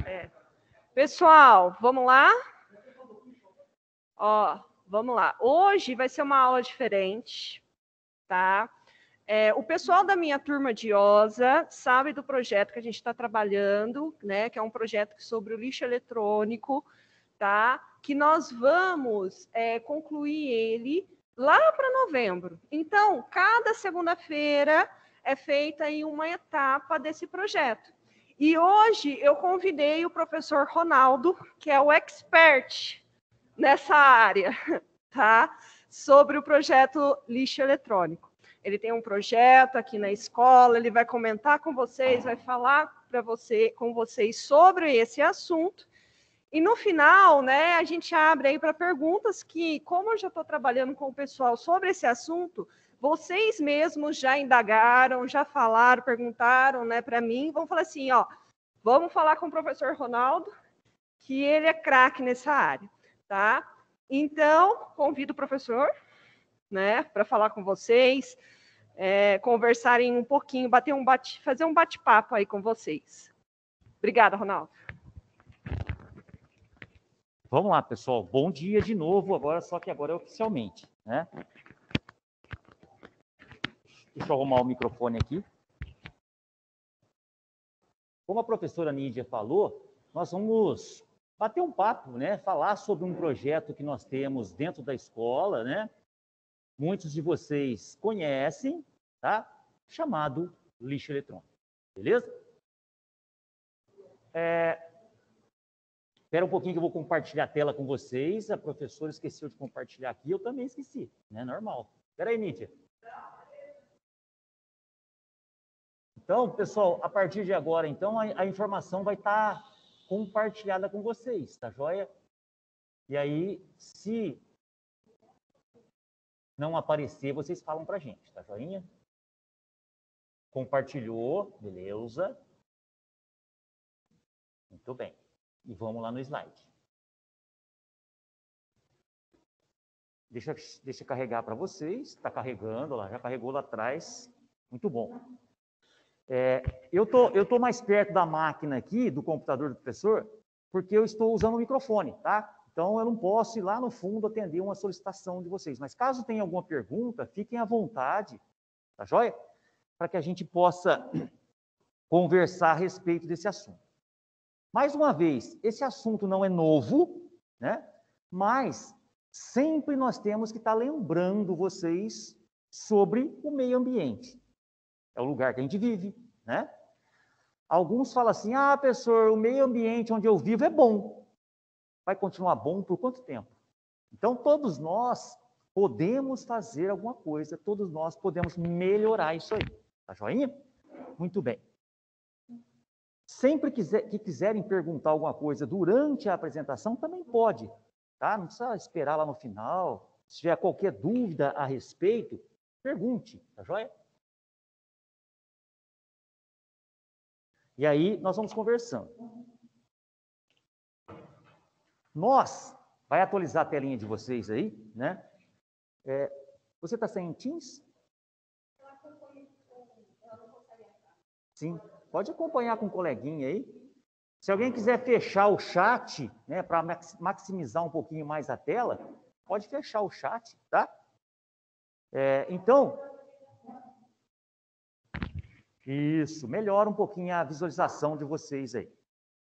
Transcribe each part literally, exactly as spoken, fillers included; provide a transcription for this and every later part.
É. Pessoal, vamos lá? Ó, vamos lá. Hoje vai ser uma aula diferente, tá? É, o pessoal da minha turma de O S A sabe do projeto que a gente está trabalhando, né? Que é um projeto sobre o lixo eletrônico, tá? Que nós vamos é, concluir ele lá para novembro. Então, cada segunda-feira é feita aí uma etapa desse projeto. E hoje eu convidei o professor Ronaldo, que é o expert nessa área, tá? Sobre o projeto lixo eletrônico. Ele tem um projeto aqui na escola, ele vai comentar com vocês, vai falar para você, com vocês sobre esse assunto. E no final, né, a gente abre aí para perguntas que, como eu já estou trabalhando com o pessoal sobre esse assunto, vocês mesmos já indagaram, já falaram, perguntaram, né, para mim, vão falar assim, ó, vamos falar com o professor Ronaldo, que ele é craque nessa área, tá? Então, convido o professor, né, para falar com vocês, é, conversarem um pouquinho, bater um bate, fazer um bate-papo aí com vocês. Obrigada, Ronaldo. Vamos lá, pessoal. Bom dia de novo, agora só que agora é oficialmente, né? Deixa eu arrumar o microfone aqui. Como a professora Nídia falou, nós vamos bater um papo, né? Falar sobre um projeto que nós temos dentro da escola, né? Muitos de vocês conhecem, tá? Chamado lixo eletrônico, beleza? É... Espera um pouquinho que eu vou compartilhar a tela com vocês. A professora esqueceu de compartilhar aqui, eu também esqueci, né? Normal. Espera aí, Nídia. Então, pessoal, a partir de agora, então, a, a informação vai estar compartilhada com vocês, tá joia? E aí, se não aparecer, vocês falam pra gente, tá joinha? Compartilhou, beleza. Muito bem. E vamos lá no slide. Deixa, deixa eu carregar para vocês. Está carregando, lá, já carregou lá atrás. Muito bom. É, eu tô, eu tô mais perto da máquina aqui, do computador do professor, porque eu estou usando o microfone, tá? Então, eu não posso ir lá no fundo atender uma solicitação de vocês. Mas caso tenha alguma pergunta, fiquem à vontade, tá joia? Para que a gente possa conversar a respeito desse assunto. Mais uma vez, esse assunto não é novo, né? Mas sempre nós temos que estar lembrando vocês sobre o meio ambiente. É o lugar que a gente vive, né? Alguns falam assim, ah, professor, o meio ambiente onde eu vivo é bom. Vai continuar bom por quanto tempo? Então, todos nós podemos fazer alguma coisa, todos nós podemos melhorar isso aí. Tá joinha? Muito bem. Sempre quiser, que quiserem perguntar alguma coisa durante a apresentação, também pode, tá? Não precisa esperar lá no final. Se tiver qualquer dúvida a respeito, pergunte, tá joia? E aí, nós vamos conversando. Nós, vai atualizar a telinha de vocês aí, né? É, você está sem Teams? Sim. Pode acompanhar com um coleguinha aí. Se alguém quiser fechar o chat, né, para maximizar um pouquinho mais a tela, pode fechar o chat, tá? É, então, isso, melhora um pouquinho a visualização de vocês aí.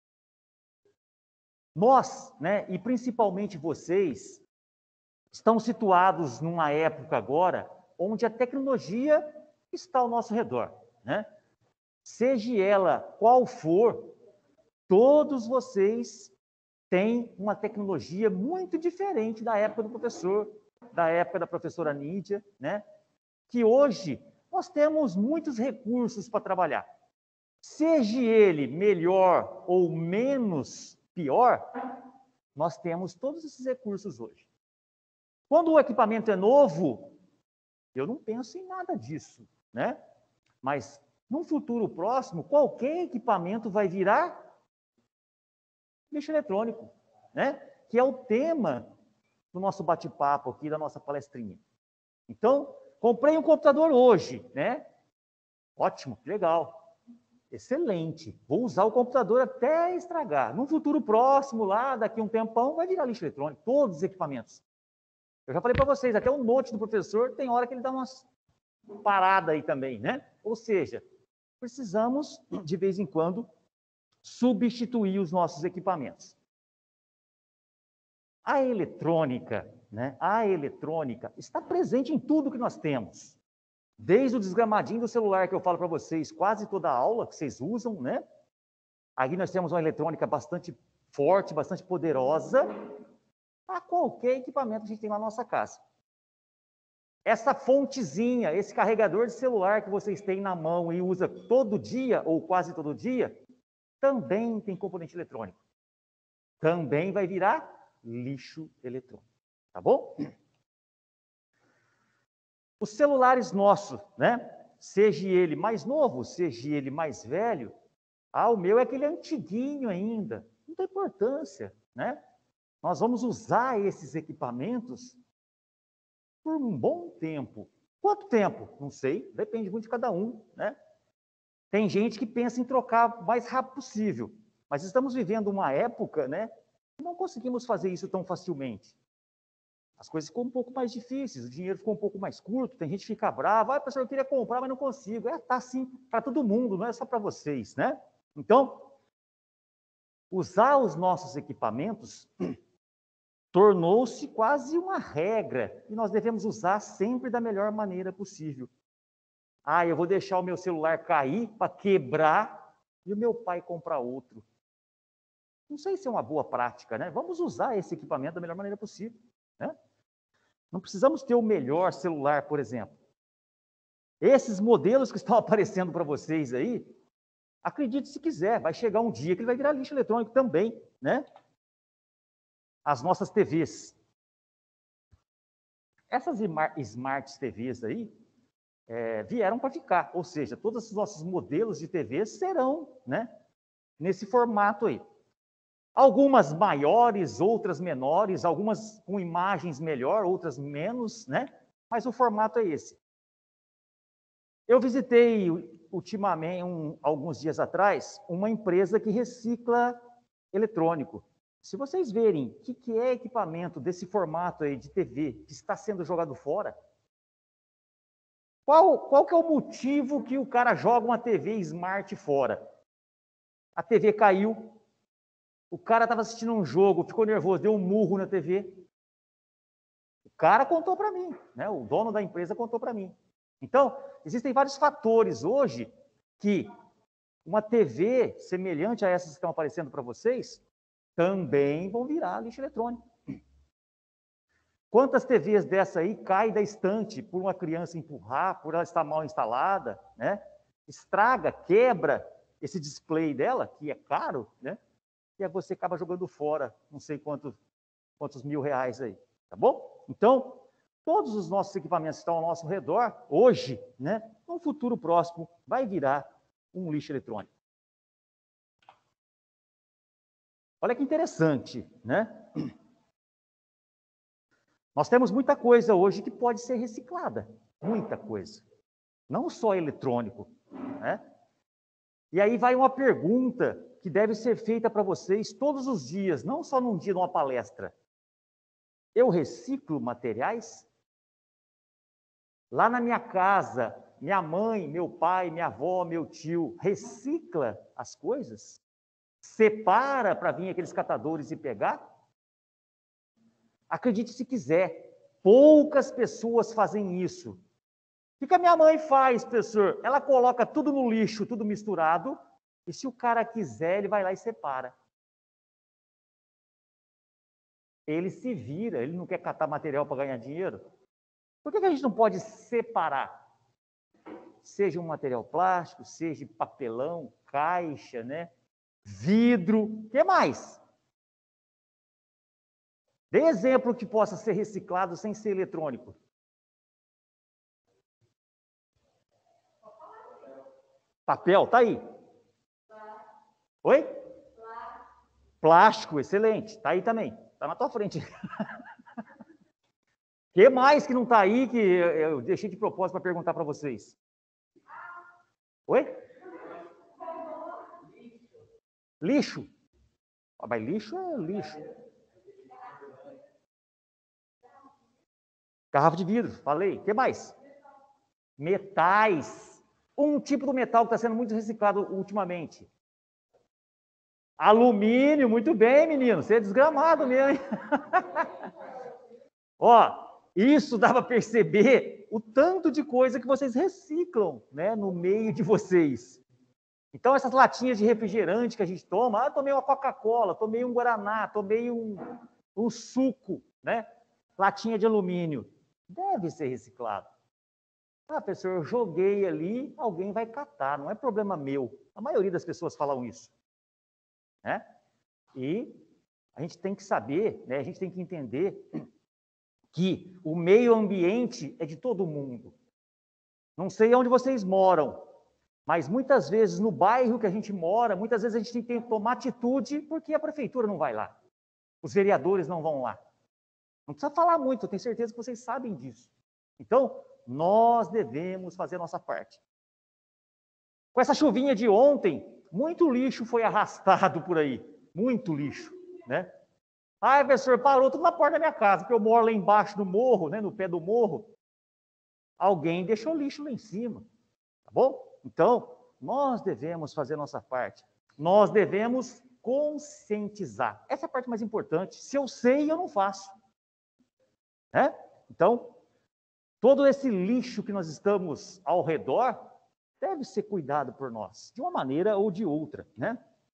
Nós, né, e principalmente vocês, estão situados numa época agora onde a tecnologia está ao nosso redor, né? Seja ela qual for, todos vocês têm uma tecnologia muito diferente da época do professor, da época da professora Nídia, né? Que hoje nós temos muitos recursos para trabalhar. Seja ele melhor ou menos pior, nós temos todos esses recursos hoje. Quando o equipamento é novo, eu não penso em nada disso, né? Mas num futuro próximo, qualquer equipamento vai virar lixo eletrônico, né? Que é o tema do nosso bate-papo aqui, da nossa palestrinha. Então, comprei um computador hoje, né? Ótimo, legal. Excelente. Vou usar o computador até estragar. Num futuro próximo, lá, daqui a um tempão, vai virar lixo eletrônico, todos os equipamentos. Eu já falei para vocês, até o note do professor tem hora que ele dá umas paradas aí também, né? Ou seja, precisamos, de vez em quando, substituir os nossos equipamentos. A eletrônica, né? A eletrônica está presente em tudo que nós temos. Desde o desgramadinho do celular que eu falo para vocês, quase toda a aula que vocês usam, né? Aqui nós temos uma eletrônica bastante forte, bastante poderosa, a qualquer equipamento que a gente tem na nossa casa. Essa fontezinha, esse carregador de celular que vocês têm na mão e usa todo dia, ou quase todo dia, também tem componente eletrônico. Também vai virar lixo eletrônico, tá bom? Os celulares nossos, né? Seja ele mais novo, seja ele mais velho, ah, o meu é aquele antiguinho ainda, não tem importância, né? Nós vamos usar esses equipamentos por um bom tempo. Quanto tempo? Não sei, depende muito de cada um, né? Tem gente que pensa em trocar o mais rápido possível, mas estamos vivendo uma época, né? Que não conseguimos fazer isso tão facilmente. As coisas ficam um pouco mais difíceis, o dinheiro ficou um pouco mais curto, tem gente que fica brava, ah, professor, eu queria comprar, mas não consigo. É, tá assim para todo mundo, não é só para vocês, né? Então, usar os nossos equipamentos tornou-se quase uma regra, e nós devemos usar sempre da melhor maneira possível. Ah, eu vou deixar o meu celular cair para quebrar e o meu pai comprar outro. Não sei se é uma boa prática, né? Vamos usar esse equipamento da melhor maneira possível, né? Não precisamos ter o melhor celular, por exemplo. Esses modelos que estão aparecendo para vocês aí, acredite se quiser, vai chegar um dia que ele vai virar lixo eletrônico também, né? As nossas T Vs. Essas Smart T Vs aí é, vieram para ficar, ou seja, todos os nossos modelos de T Vs serão, né, nesse formato aí. Algumas maiores, outras menores, algumas com imagens melhor, outras menos, né? Mas o formato é esse. Eu visitei ultimamente, um, alguns dias atrás, uma empresa que recicla eletrônico. Se vocês verem o que, que é equipamento desse formato aí de T V que está sendo jogado fora, qual, qual que é o motivo que o cara joga uma T V Smart fora? A T V caiu, o cara estava assistindo um jogo, ficou nervoso, deu um murro na T V. O cara contou para mim, né? O dono da empresa contou para mim. Então, existem vários fatores hoje que uma T V semelhante a essas que estão aparecendo para vocês também vão virar lixo eletrônico. Quantas T Vs dessa aí caem da estante por uma criança empurrar, por ela estar mal instalada, né? Estraga, quebra esse display dela, que é caro, né? E aí você acaba jogando fora, não sei quantos, quantos mil reais aí, tá bom? Então, todos os nossos equipamentos que estão ao nosso redor, hoje, né, no futuro próximo, vai virar um lixo eletrônico. Olha que interessante, né? Nós temos muita coisa hoje que pode ser reciclada, muita coisa. Não só eletrônico, né? E aí vai uma pergunta que deve ser feita para vocês todos os dias, não só num dia de uma palestra. Eu reciclo materiais? Lá na minha casa, minha mãe, meu pai, minha avó, meu tio, recicla as coisas? Separa para vir aqueles catadores e pegar? Acredite se quiser, poucas pessoas fazem isso. O que a minha mãe faz, professor? Ela coloca tudo no lixo, tudo misturado, e se o cara quiser, ele vai lá e separa. Ele se vira, ele não quer catar material para ganhar dinheiro. Por que a gente não pode separar? Seja um material plástico, seja papelão, caixa, né? Vidro, o que mais? Dê exemplo que possa ser reciclado sem ser eletrônico. Papel, tá aí. Oi? Plástico, excelente. Tá aí também. Tá na tua frente. O que mais que não tá aí que eu deixei de propósito para perguntar para vocês? Oi? Lixo. Ah, mas lixo é lixo. Garrafa de vidro, falei. O que mais? Metais. Um tipo de metal que está sendo muito reciclado ultimamente. Alumínio, muito bem, menino. Você é desgramado mesmo, hein? Ó, isso dá para perceber o tanto de coisa que vocês reciclam, né, no meio de vocês. Então, essas latinhas de refrigerante que a gente toma, ah, tomei uma Coca-Cola, tomei um Guaraná, tomei um, um suco, né? Latinha de alumínio. Deve ser reciclado. Ah, professor, eu joguei ali, alguém vai catar, não é problema meu. A maioria das pessoas falam isso. Né? E a gente tem que saber, né, a gente tem que entender que o meio ambiente é de todo mundo. Não sei onde vocês moram, mas muitas vezes no bairro que a gente mora, muitas vezes a gente tem que tomar atitude porque a prefeitura não vai lá. Os vereadores não vão lá. Não precisa falar muito, eu tenho certeza que vocês sabem disso. Então, nós devemos fazer a nossa parte. Com essa chuvinha de ontem, muito lixo foi arrastado por aí. Muito lixo, né? Ah, professor, parou tudo na porta da minha casa, porque eu moro lá embaixo do morro, né, no pé do morro. Alguém deixou lixo lá em cima, tá bom? Então, nós devemos fazer a nossa parte. Nós devemos conscientizar. Essa é a parte mais importante. Se eu sei, eu não faço. Né? Então, todo esse lixo que nós estamos ao redor deve ser cuidado por nós, de uma maneira ou de outra, né?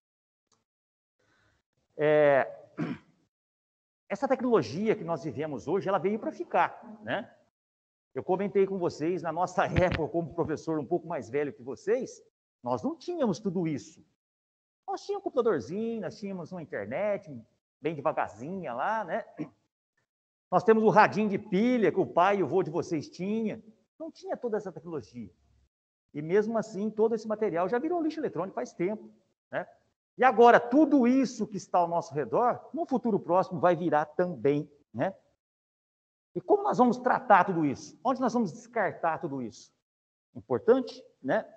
É, essa tecnologia que nós vivemos hoje, ela veio para ficar, né? Eu comentei com vocês, na nossa época, como professor um pouco mais velho que vocês, nós não tínhamos tudo isso. Nós tínhamos um computadorzinho, nós tínhamos uma internet, bem devagarzinha lá, né? Nós temos o radinho de pilha que o pai e o vô de vocês tinham. Não tinha toda essa tecnologia. E mesmo assim, todo esse material já virou lixo eletrônico faz tempo, né? E agora, tudo isso que está ao nosso redor, no futuro próximo, vai virar também, né? E como nós vamos tratar tudo isso? Onde nós vamos descartar tudo isso? Importante, né?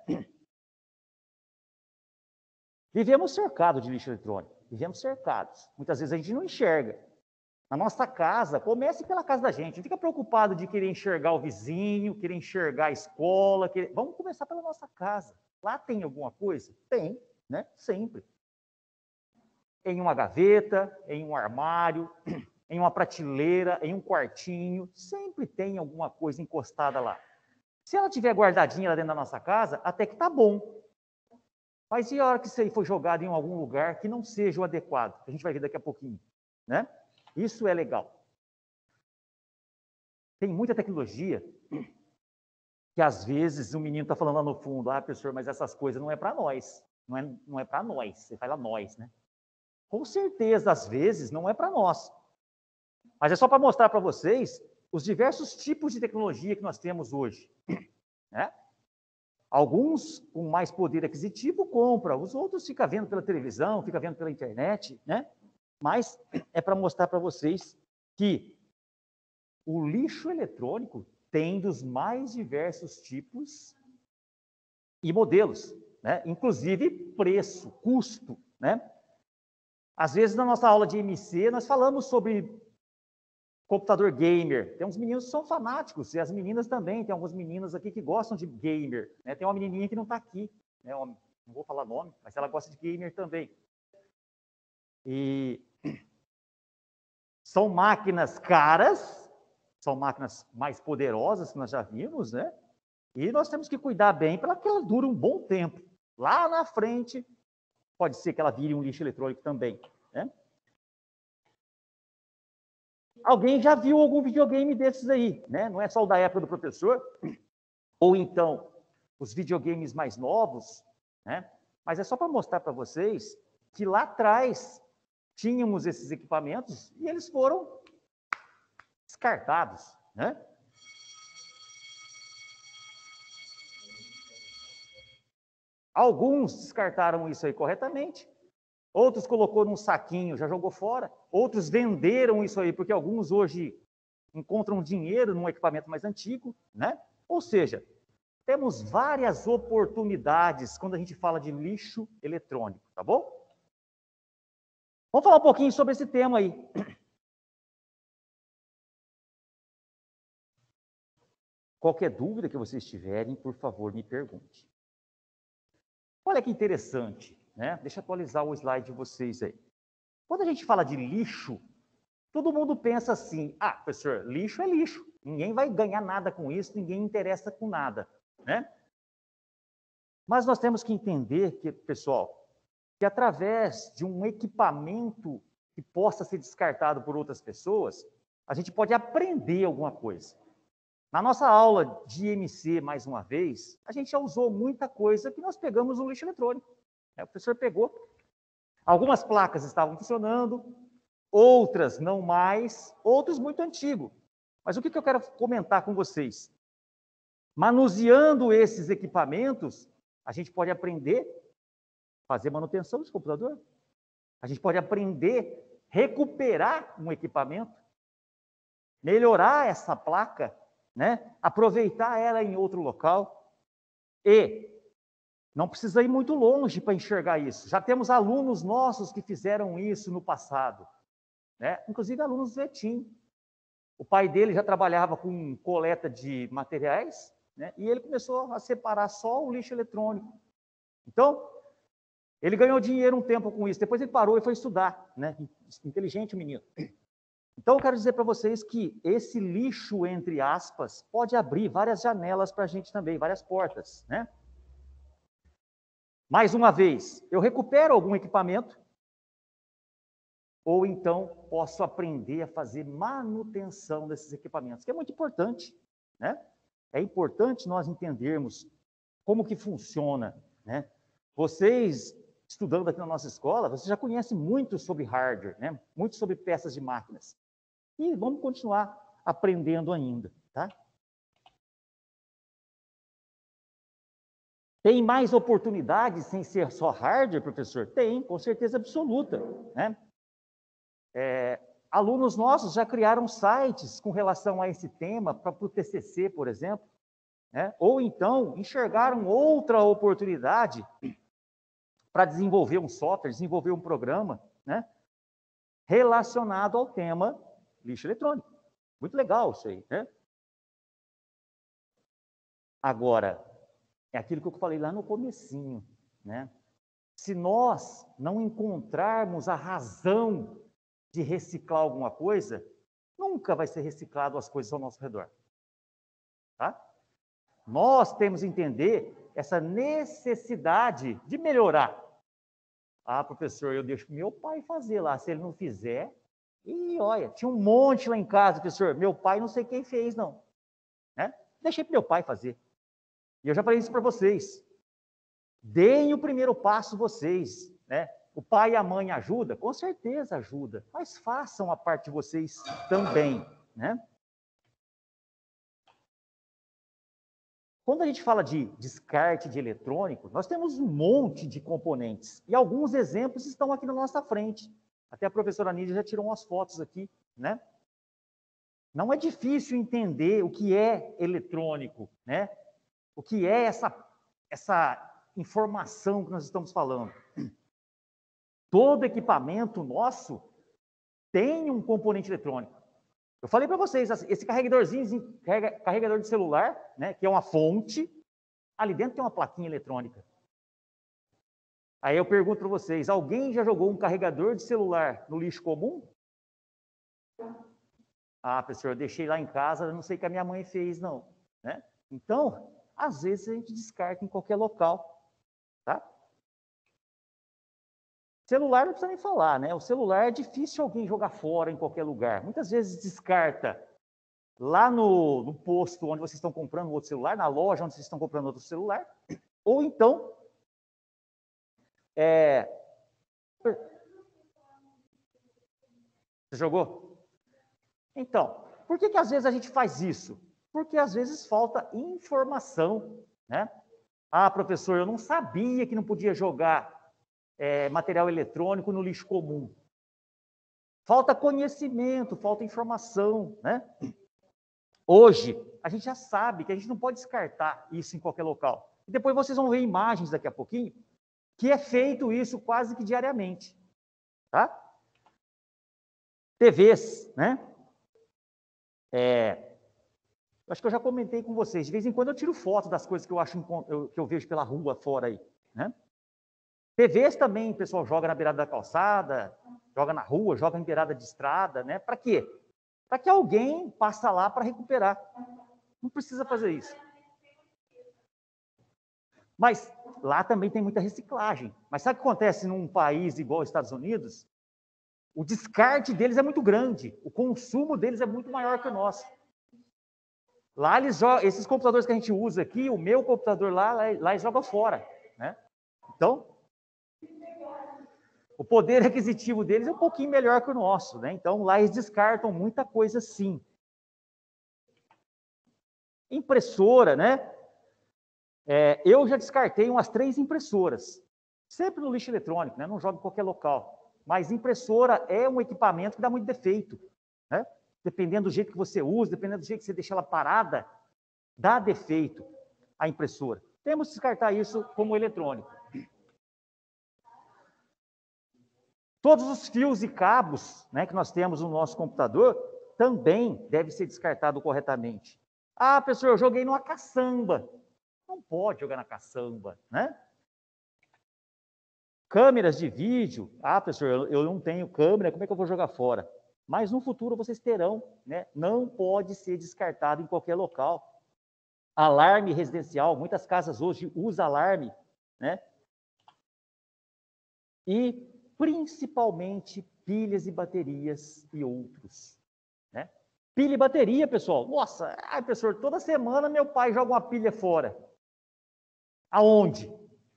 Vivemos cercados de lixo eletrônico. Vivemos cercados. Muitas vezes a gente não enxerga. Na nossa casa, comece pela casa da gente. Não fica preocupado de querer enxergar o vizinho, querer enxergar a escola. Querer... Vamos começar pela nossa casa. Lá tem alguma coisa? Tem, né? Sempre. Em uma gaveta, em um armário, em uma prateleira, em um quartinho, sempre tem alguma coisa encostada lá. Se ela estiver guardadinha lá dentro da nossa casa, até que tá bom. Mas e a hora que isso aí for jogado em algum lugar que não seja o adequado? A gente vai ver daqui a pouquinho, né? Isso é legal. Tem muita tecnologia que às vezes o menino está falando lá no fundo, ah, professor, mas essas coisas não é para nós. Não é, não é para nós. Você fala nós, né? Com certeza, às vezes, não é para nós. Mas é só para mostrar para vocês os diversos tipos de tecnologia que nós temos hoje. Né? Alguns com mais poder aquisitivo compram, os outros ficam vendo pela televisão, ficam vendo pela internet, né? Mas é para mostrar para vocês que o lixo eletrônico tem dos mais diversos tipos e modelos, né? Inclusive preço, custo, né? Às vezes, na nossa aula de M C, nós falamos sobre computador gamer. Tem uns meninos que são fanáticos, e as meninas também. Tem alguns meninos aqui que gostam de gamer. Né? Tem uma menininha que não está aqui, né? Não vou falar nome, mas ela gosta de gamer também. E são máquinas caras, são máquinas mais poderosas que nós já vimos, né? E nós temos que cuidar bem para que ela dure um bom tempo. Lá na frente, pode ser que ela vire um lixo eletrônico também, né? Alguém já viu algum videogame desses aí, né? Não é só o da época do professor, ou então os videogames mais novos, né? Mas é só para mostrar para vocês que lá atrás tínhamos esses equipamentos e eles foram descartados, né? Alguns descartaram isso aí corretamente, outros colocou num saquinho, já jogou fora, outros venderam isso aí, porque alguns hoje encontram dinheiro num equipamento mais antigo, né? Ou seja, temos várias oportunidades quando a gente fala de lixo eletrônico, tá bom? Vamos falar um pouquinho sobre esse tema aí. Qualquer dúvida que vocês tiverem, por favor, me pergunte. Olha que interessante, né? Deixa eu atualizar o slide de vocês aí. Quando a gente fala de lixo, todo mundo pensa assim, ah, professor, lixo é lixo. Ninguém vai ganhar nada com isso, ninguém interessa com nada, né? Mas nós temos que entender que, pessoal, que através de um equipamento que possa ser descartado por outras pessoas, a gente pode aprender alguma coisa. Na nossa aula de I M C, mais uma vez, a gente já usou muita coisa que nós pegamos no lixo eletrônico. O professor pegou. Algumas placas estavam funcionando, outras não mais, outros muito antigos. Mas o que eu quero comentar com vocês? Manuseando esses equipamentos, a gente pode aprender a fazer manutenção desse computador. A gente pode aprender a recuperar um equipamento, melhorar essa placa, né? Aproveitar ela em outro local. E não precisa ir muito longe para enxergar isso. Já temos alunos nossos que fizeram isso no passado, né? Inclusive alunos do ETIM. O pai dele já trabalhava com coleta de materiais, né? E ele começou a separar só o lixo eletrônico. Então, ele ganhou dinheiro um tempo com isso. Depois ele parou e foi estudar, né? Inteligente o menino. Então, eu quero dizer para vocês que esse lixo, entre aspas, pode abrir várias janelas para a gente também, várias portas, né? Mais uma vez, eu recupero algum equipamento, ou então posso aprender a fazer manutenção desses equipamentos, que é muito importante, né? É importante nós entendermos como que funciona, né? Vocês, estudando aqui na nossa escola, vocês já conhecem muito sobre hardware, né? Muito sobre peças de máquinas. E vamos continuar aprendendo ainda, tá? Tem mais oportunidades sem ser só hardware, professor? Tem, com certeza absoluta, né? É, alunos nossos já criaram sites com relação a esse tema, para o T C C, por exemplo, né? Ou então enxergaram outra oportunidade para desenvolver um software, desenvolver um programa, né? Relacionado ao tema lixo eletrônico. Muito legal isso aí, né? Agora, é aquilo que eu falei lá no comecinho, né? Se nós não encontrarmos a razão de reciclar alguma coisa, nunca vai ser reciclado as coisas ao nosso redor. Tá? Nós temos que entender essa necessidade de melhorar. Ah, professor, eu deixo meu pai fazer lá. Se ele não fizer, e olha, tinha um monte lá em casa, professor. Meu pai não sei quem fez, não. Né? Deixei para meu pai fazer. E eu já falei isso para vocês. Deem o primeiro passo vocês, né? O pai e a mãe ajudam? Com certeza ajuda, mas façam a parte de vocês também, né? Quando a gente fala de descarte de eletrônico, nós temos um monte de componentes, e alguns exemplos estão aqui na nossa frente. Até a professora Nídia já tirou umas fotos aqui, né? Não é difícil entender o que é eletrônico, né? O que é essa, essa informação que nós estamos falando. Todo equipamento nosso tem um componente eletrônico. Eu falei para vocês, esse carregadorzinho, carregador de celular, né, que é uma fonte, ali dentro tem uma plaquinha eletrônica. Aí eu pergunto para vocês, alguém já jogou um carregador de celular no lixo comum? Ah, professor, eu deixei lá em casa, não sei o que a minha mãe fez, não. Né? Então, às vezes a gente descarta em qualquer local. Tá? Celular não precisa nem falar, né? O celular é difícil alguém jogar fora em qualquer lugar. Muitas vezes descarta lá no, no posto onde vocês estão comprando outro celular, na loja onde vocês estão comprando outro celular, ou então... É... Você jogou? Então, por que que às vezes a gente faz isso? Porque às vezes falta informação, né? Ah, professor, eu não sabia que não podia jogar É, material eletrônico no lixo comum. Falta conhecimento, falta informação, né? Hoje, a gente já sabe que a gente não pode descartar isso em qualquer local. E depois vocês vão ver imagens daqui a pouquinho, que é feito isso quase que diariamente, tá? T Vs, né? É, acho que eu já comentei com vocês, de vez em quando eu tiro foto das coisas que eu, acho, que eu vejo pela rua fora aí, né? T Vs também, o pessoal joga na beirada da calçada, joga na rua, joga em beirada de estrada, né? Para quê? Para que alguém passe lá para recuperar. Não precisa fazer isso. Mas lá também tem muita reciclagem. Mas sabe o que acontece num país igual os Estados Unidos? O descarte deles é muito grande, o consumo deles é muito maior que o nosso. Lá, eles jogam, esses computadores que a gente usa aqui, o meu computador lá, lá eles jogam fora, né? Então, o poder aquisitivo deles é um pouquinho melhor que o nosso, né? Então, lá eles descartam muita coisa sim. Impressora, né? É, eu já descartei umas três impressoras, sempre no lixo eletrônico, né? Não jogo em qualquer local. Mas impressora é um equipamento que dá muito defeito, né? Dependendo do jeito que você usa, dependendo do jeito que você deixa ela parada, dá defeito a impressora. Temos que descartar isso como eletrônico. Todos os fios e cabos, né, que nós temos no nosso computador também devem ser descartados corretamente. Ah, professor, eu joguei numa caçamba. Não pode jogar na caçamba, né? Câmeras de vídeo. Ah, professor, eu, eu não tenho câmera, como é que eu vou jogar fora? Mas no futuro vocês terão, né? Não pode ser descartado em qualquer local. Alarme residencial, muitas casas hoje usam alarme, né? E principalmente pilhas e baterias e outros, né? Pilha e bateria, pessoal. Nossa, ai, professor, toda semana meu pai joga uma pilha fora. Aonde?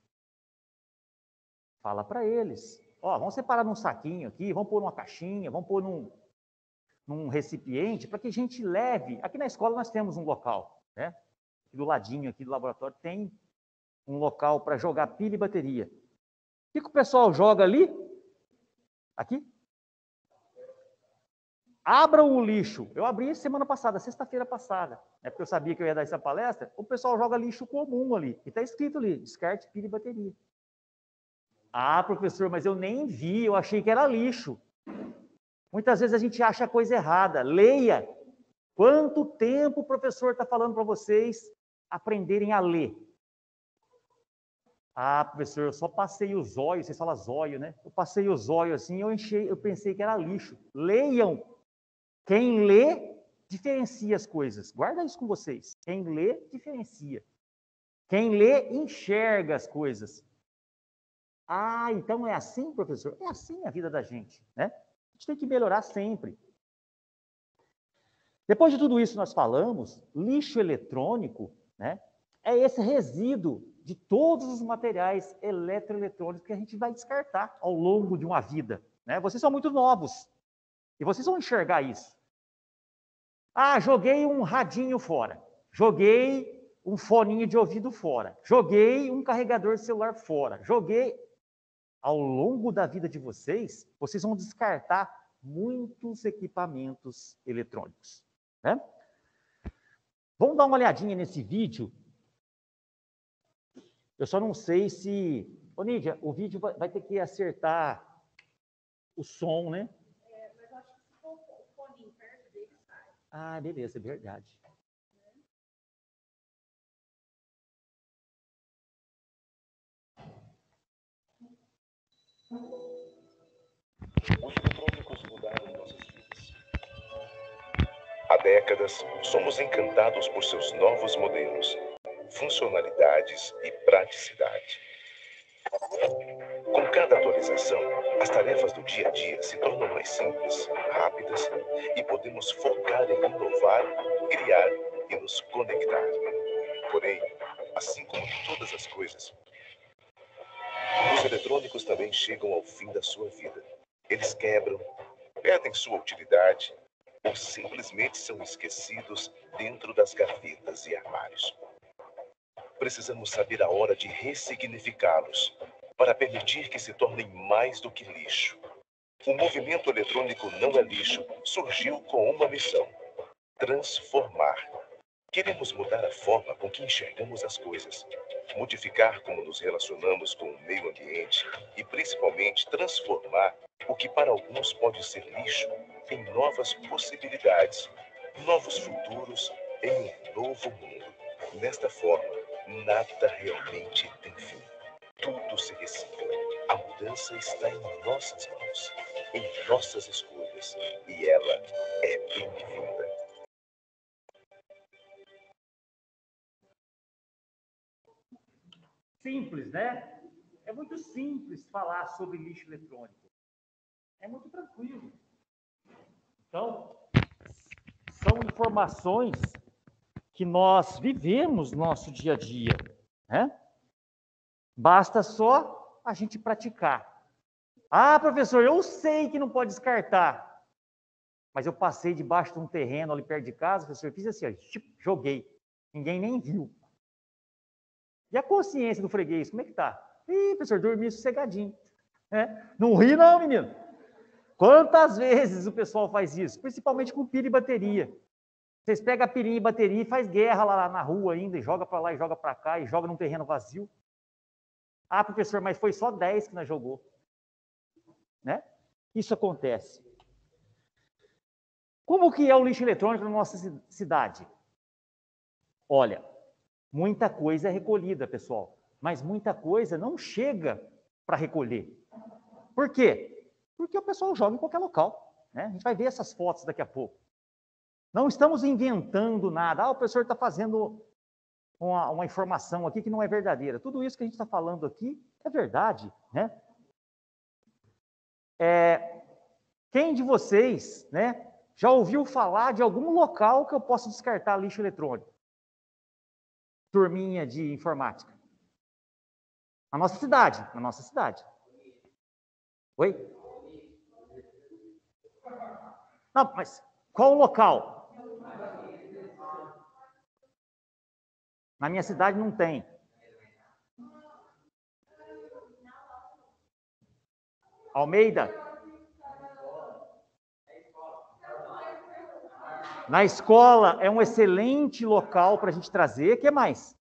Fala para eles. Ó, vamos separar num saquinho aqui, vamos pôr numa caixinha, vamos pôr num, num recipiente, para que a gente leve. Aqui na escola nós temos um local, né? Aqui do ladinho aqui do laboratório tem um local para jogar pilha e bateria. O que, que o pessoal joga ali? Aqui? Abram o lixo. Eu abri semana passada, sexta-feira passada, né, porque eu sabia que eu ia dar essa palestra. O pessoal joga lixo comum ali. E está escrito ali, descarte pilha e bateria. Ah, professor, mas eu nem vi, eu achei que era lixo. Muitas vezes a gente acha a coisa errada. Leia. Quanto tempo o professor está falando para vocês aprenderem a ler? Ah, professor, eu só passei o zóio, vocês falam zóio, né? Eu passei o zóio assim, eu enchei, eu pensei que era lixo. Leiam. Quem lê, diferencia as coisas. Guarda isso com vocês. Quem lê, diferencia. Quem lê, enxerga as coisas. Ah, então é assim, professor? É assim a vida da gente, né? A gente tem que melhorar sempre. Depois de tudo isso nós falamos, lixo eletrônico, né, é esse resíduo de todos os materiais eletroeletrônicos que a gente vai descartar ao longo de uma vida, né? Vocês são muito novos e vocês vão enxergar isso. Ah, joguei um radinho fora, joguei um foninho de ouvido fora, joguei um carregador de celular fora, joguei... Ao longo da vida de vocês, vocês vão descartar muitos equipamentos eletrônicos, né? Vamos dar uma olhadinha nesse vídeo. Eu só não sei se... Ô, Nídia, o vídeo vai, vai ter que acertar o som, né? É, mas eu acho que se for o foninho perto dele, sai. Ah, beleza, é verdade. Os eletrônicos mudaram nossas vidas. Há décadas, somos encantados por seus novos modelos, funcionalidades e praticidade. Com cada atualização, as tarefas do dia a dia se tornam mais simples, rápidas e podemos focar em inovar, criar e nos conectar. Porém, assim como todas as coisas, os eletrônicos também chegam ao fim da sua vida. Eles quebram, perdem sua utilidade ou simplesmente são esquecidos dentro das gavetas e armários. Precisamos saber a hora de ressignificá-los para permitir que se tornem mais do que lixo. O movimento eletrônico Não é Lixo surgiu com uma missão: transformar. Queremos mudar a forma com que enxergamos as coisas, modificar como nos relacionamos com o meio ambiente e, principalmente, transformar o que para alguns pode ser lixo em novas possibilidades, novos futuros em um novo mundo. Nesta forma, nada realmente tem fim. Tudo se recicla. A mudança está em nossas mãos, em nossas escolhas, e ela é bem-vinda. Simples, né? É muito simples falar sobre lixo eletrônico. É muito tranquilo. Então, são informações que nós vivemos no nosso dia a dia, né? Basta só a gente praticar. Ah, professor, eu sei que não pode descartar, mas eu passei debaixo de um terreno ali perto de casa, professor, eu fiz assim, ó, joguei. Ninguém nem viu. E a consciência do freguês, como é que tá? Ih, professor, dormi sossegadinho. É, não ri não, menino. Quantas vezes o pessoal faz isso? Principalmente com pilha e bateria. Vocês pegam a pilhinha e bateria e faz guerra lá na rua ainda, e joga para lá e joga para cá, e joga num terreno vazio. Ah, professor, mas foi só dez que nós jogou. Né? Isso acontece. Como que é o lixo eletrônico na nossa cidade? Olha, muita coisa é recolhida, pessoal, mas muita coisa não chega para recolher. Por quê? Porque o pessoal joga em qualquer local. Né? A gente vai ver essas fotos daqui a pouco. Não estamos inventando nada. Ah, o professor está fazendo uma, uma informação aqui que não é verdadeira. Tudo isso que a gente está falando aqui é verdade. Né? É, quem de vocês, né, já ouviu falar de algum local que eu possa descartar lixo eletrônico? Turminha de informática. Na nossa cidade, na nossa cidade. Oi? Não, mas qual o local? Na minha cidade não tem. Almeida? Na escola é um excelente local para a gente trazer. O que mais?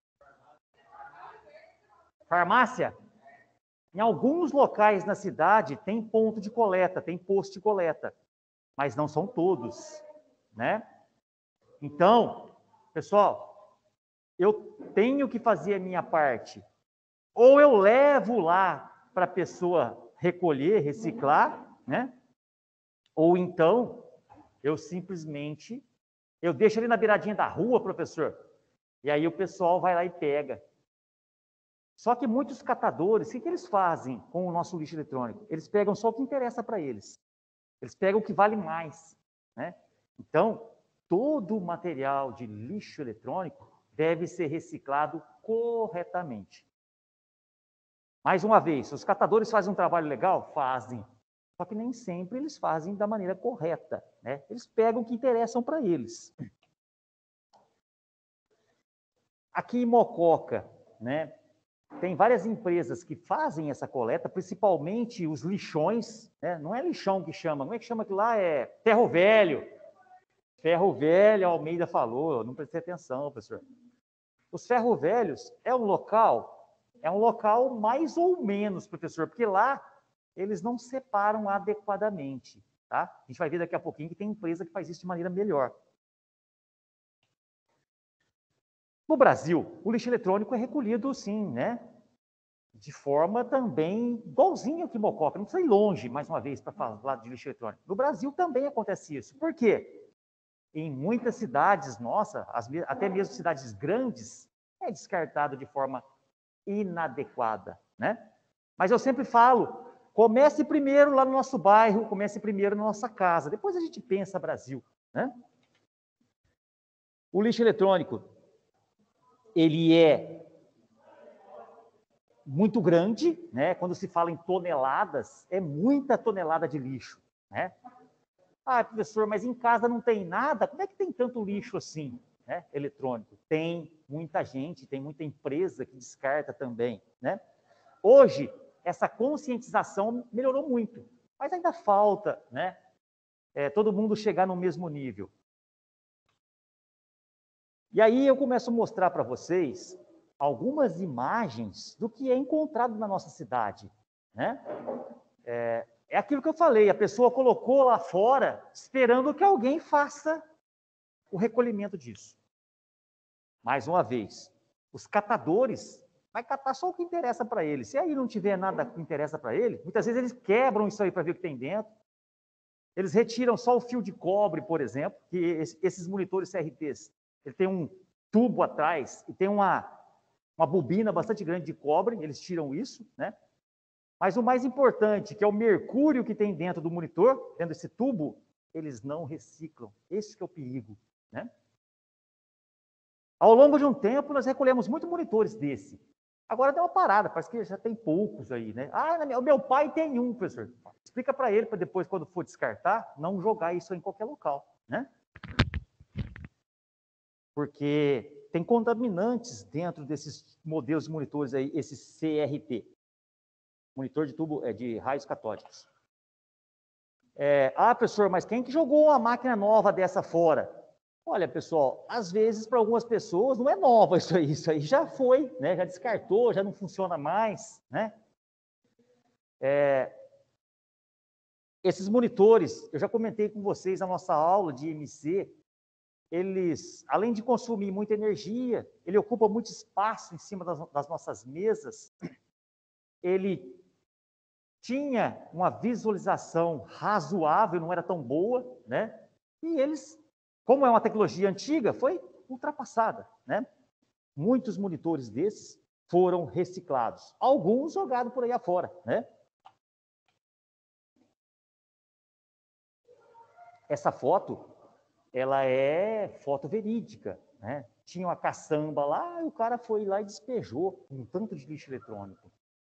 Farmácia? Em alguns locais na cidade tem ponto de coleta, tem posto de coleta, mas não são todos, né? Então, pessoal, eu tenho que fazer a minha parte. Ou eu levo lá para a pessoa recolher, reciclar, né? Ou então eu simplesmente eu deixo ali na beiradinha da rua, professor, e aí o pessoal vai lá e pega. Só que muitos catadores, o que, que eles fazem com o nosso lixo eletrônico? Eles pegam só o que interessa para eles. Eles pegam o que vale mais, né? Então, todo o material de lixo eletrônico deve ser reciclado corretamente. Mais uma vez, os catadores fazem um trabalho legal? Fazem. Só que nem sempre eles fazem da maneira correta, né? Eles pegam o que interessam para eles. Aqui em Mococa, né, tem várias empresas que fazem essa coleta, principalmente os lixões, né? Não é lixão que chama, como é que chama aquilo lá? É ferro velho. Ferro velho, a Almeida falou, não prestei atenção, professor. Os ferro velhos é um local, é um local mais ou menos, professor, porque lá eles não separam adequadamente, tá? A gente vai ver daqui a pouquinho que tem empresa que faz isso de maneira melhor. No Brasil, o lixo eletrônico é recolhido, sim, né? De forma também igualzinha que Mococa. Não precisa ir longe, mais uma vez, para falar de lixo eletrônico. No Brasil também acontece isso. Por quê? Em muitas cidades, nossa, as, até mesmo cidades grandes, é descartado de forma inadequada, né? Mas eu sempre falo, comece primeiro lá no nosso bairro, comece primeiro na nossa casa, depois a gente pensa Brasil, né? O lixo eletrônico, ele é muito grande, né? Quando se fala em toneladas, é muita tonelada de lixo, né? Ah, professor, mas em casa não tem nada? Como é que tem tanto lixo assim, né, eletrônico? Tem muita gente, tem muita empresa que descarta também, né? Hoje, essa conscientização melhorou muito, mas ainda falta, né, é, todo mundo chegar no mesmo nível. E aí eu começo a mostrar para vocês algumas imagens do que é encontrado na nossa cidade, né? É, é aquilo que eu falei, a pessoa colocou lá fora esperando que alguém faça o recolhimento disso. Mais uma vez, os catadores vai catar só o que interessa para ele. Se aí não tiver nada que interessa para ele, muitas vezes eles quebram isso aí para ver o que tem dentro. Eles retiram só o fio de cobre, por exemplo, que esses monitores C R Ts, ele tem um tubo atrás e tem uma, uma bobina bastante grande de cobre, eles tiram isso, né? Mas o mais importante, que é o mercúrio que tem dentro do monitor, dentro desse tubo, eles não reciclam. Esse que é o perigo, né? Ao longo de um tempo, nós recolhemos muitos monitores desse. Agora deu uma parada, parece que já tem poucos aí, né? Ah, o meu pai tem um, professor. Explica para ele, para depois, quando for descartar, não jogar isso em qualquer local, né? Porque tem contaminantes dentro desses modelos de monitores aí, esse C R T. Monitor de tubo é, de raios catódicos. É, ah, professor, mas quem que jogou uma máquina nova dessa fora? Olha, pessoal, às vezes para algumas pessoas não é nova isso aí, isso aí já foi, né? Já descartou, já não funciona mais, né? É, esses monitores, eu já comentei com vocês na nossa aula de I M C, eles, além de consumir muita energia, ele ocupa muito espaço em cima das, das nossas mesas, ele tinha uma visualização razoável, não era tão boa, né? E eles, como é uma tecnologia antiga, foi ultrapassada, né? Muitos monitores desses foram reciclados, alguns jogados por aí afora, né? Essa foto, ela é foto verídica, né? Tinha uma caçamba lá e o cara foi lá e despejou um tanto de lixo eletrônico.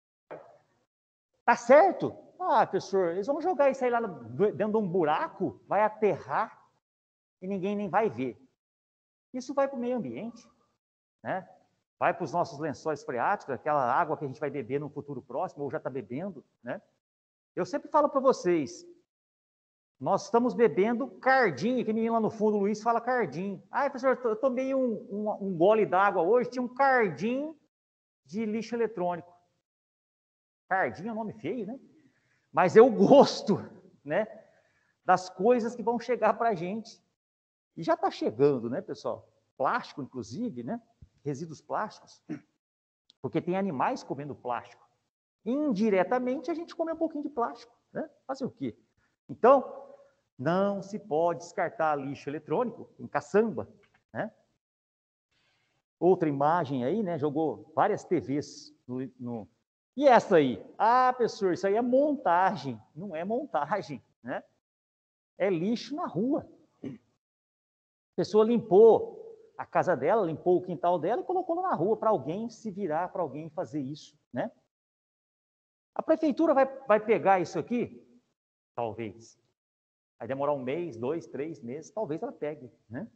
Tá certo? Ah, professor, eles vão jogar isso aí lá dentro de um buraco, vai aterrar e ninguém nem vai ver. Isso vai para o meio ambiente, né? Vai para os nossos lençóis freáticos, aquela água que a gente vai beber no futuro próximo, ou já está bebendo, né? Eu sempre falo para vocês, nós estamos bebendo cardim, que menino lá no fundo, o Luiz, fala cardim. Ah, professor, eu tomei um, um, um gole d'água hoje, tinha um cardim de lixo eletrônico. Cardim é um nome feio, né? Mas eu gosto, né, das coisas que vão chegar para a gente. E já está chegando, né, pessoal? Plástico, inclusive, né? Resíduos plásticos. Porque tem animais comendo plástico. Indiretamente, a gente come um pouquinho de plástico, né? Fazer o quê? Então, não se pode descartar lixo eletrônico em caçamba, né? Outra imagem aí, né? Jogou várias T Vs no, no... E essa aí? Ah, professor, isso aí é montagem. Não é montagem, né? É lixo na rua. A pessoa limpou a casa dela, limpou o quintal dela e colocou na rua para alguém se virar, para alguém fazer isso, né? A prefeitura vai, vai pegar isso aqui? Talvez. Vai demorar um mês, dois, três meses, talvez ela pegue, né?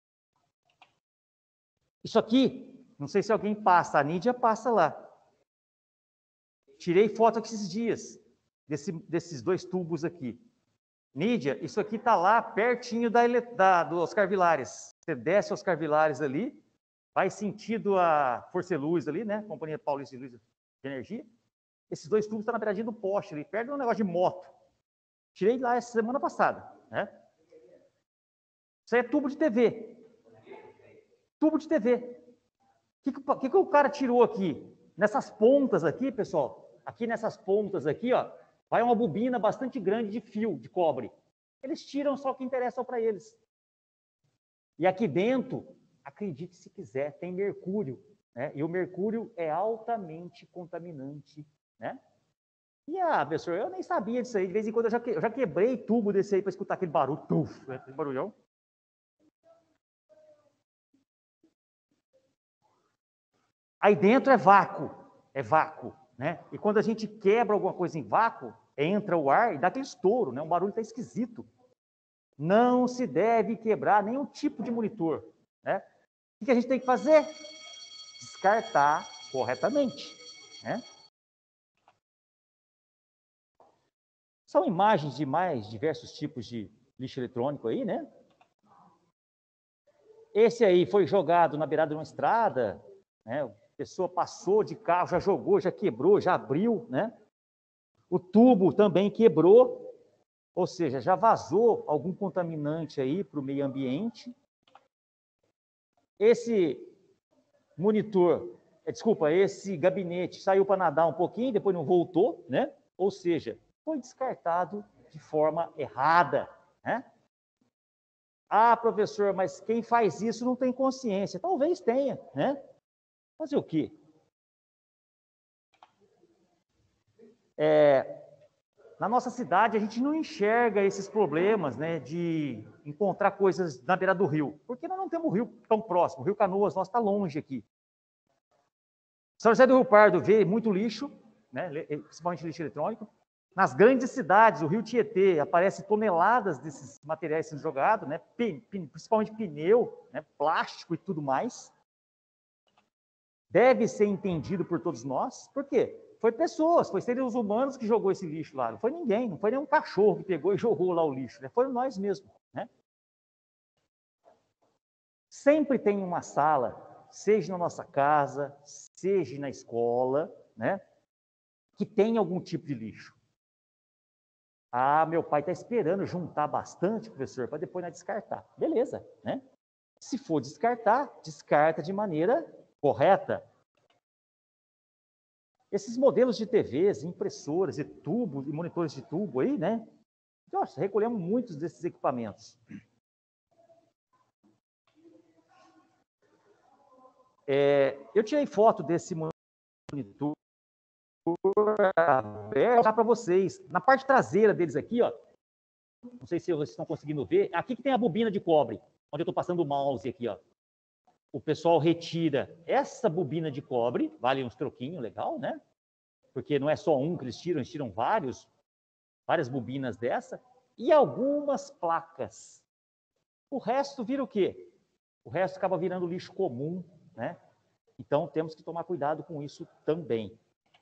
Isso aqui, não sei se alguém passa, a Nídia passa lá. Tirei foto aqui esses dias, desse, desses dois tubos aqui. Nídia, isso aqui está lá pertinho da, da, do Oscar Vilares. Você desce o Oscar Vilares ali, vai sentido a Força Luz ali, né? Companhia Paulista de Luz de Energia. Esses dois tubos estão na beiradinha do poste ali, perto de um negócio de moto. Tirei lá essa semana passada, né? Isso aí é tubo de T V. Tubo de T V. O que, que, que o cara tirou aqui? Nessas pontas aqui, pessoal, aqui nessas pontas aqui, ó, vai uma bobina bastante grande de fio de cobre. Eles tiram só o que interessa para eles. E aqui dentro, acredite se quiser, tem mercúrio, né? E o mercúrio é altamente contaminante, né? E, ah, professor, eu nem sabia disso aí. De vez em quando eu já, que, eu já quebrei tubo desse aí para escutar aquele barulho. Tuf, né? Aquele barulhão. Aí dentro é vácuo, é vácuo, né? E quando a gente quebra alguma coisa em vácuo, entra o ar e dá aquele estouro, né? Um barulho tá esquisito. Não se deve quebrar nenhum tipo de monitor, né? O que a gente tem que fazer? Descartar corretamente, né? São imagens de mais diversos tipos de lixo eletrônico aí, né? Esse aí foi jogado na beirada de uma estrada, né? A pessoa passou de carro, já jogou, já quebrou, já abriu, né? O tubo também quebrou, ou seja, já vazou algum contaminante aí para o meio ambiente. Esse monitor, desculpa, esse gabinete saiu para nadar um pouquinho, depois não voltou, né? Ou seja, foi descartado de forma errada, né? Ah, professor, mas quem faz isso não tem consciência. Talvez tenha, né? Fazer o quê? É, na nossa cidade, a gente não enxerga esses problemas, né, de encontrar coisas na beira do rio, porque nós não temos um rio tão próximo. O Rio Canoas, nosso está longe aqui. São José do Rio Pardo vê muito lixo, né, principalmente lixo eletrônico. Nas grandes cidades, o Rio Tietê, aparece toneladas desses materiais sendo jogados, né, principalmente pneu, né, plástico e tudo mais. Deve ser entendido por todos nós. Por quê? Foi pessoas, foi seres humanos que jogou esse lixo lá. Não foi ninguém, não foi nenhum cachorro que pegou e jogou lá o lixo. Né? Foram nós mesmos. Né? Sempre tem uma sala, seja na nossa casa, seja na escola, né, que tem algum tipo de lixo. Ah, meu pai está esperando juntar bastante, professor, para depois nós descartar. Beleza, né? Se for descartar, descarta de maneira correta. Esses modelos de T Vs, impressoras e tubos, e monitores de tubo aí, né? Nossa, recolhemos muitos desses equipamentos. É, eu tirei foto desse monitor para vocês. Na parte traseira deles aqui, ó, não sei se vocês estão conseguindo ver, aqui que tem a bobina de cobre, onde eu estou passando o mouse aqui, ó. O pessoal retira essa bobina de cobre, vale uns troquinhos, legal, né? Porque não é só um que eles tiram, eles tiram vários, várias bobinas dessa, e algumas placas. O resto vira o quê? O resto acaba virando lixo comum, né? Então, temos que tomar cuidado com isso também.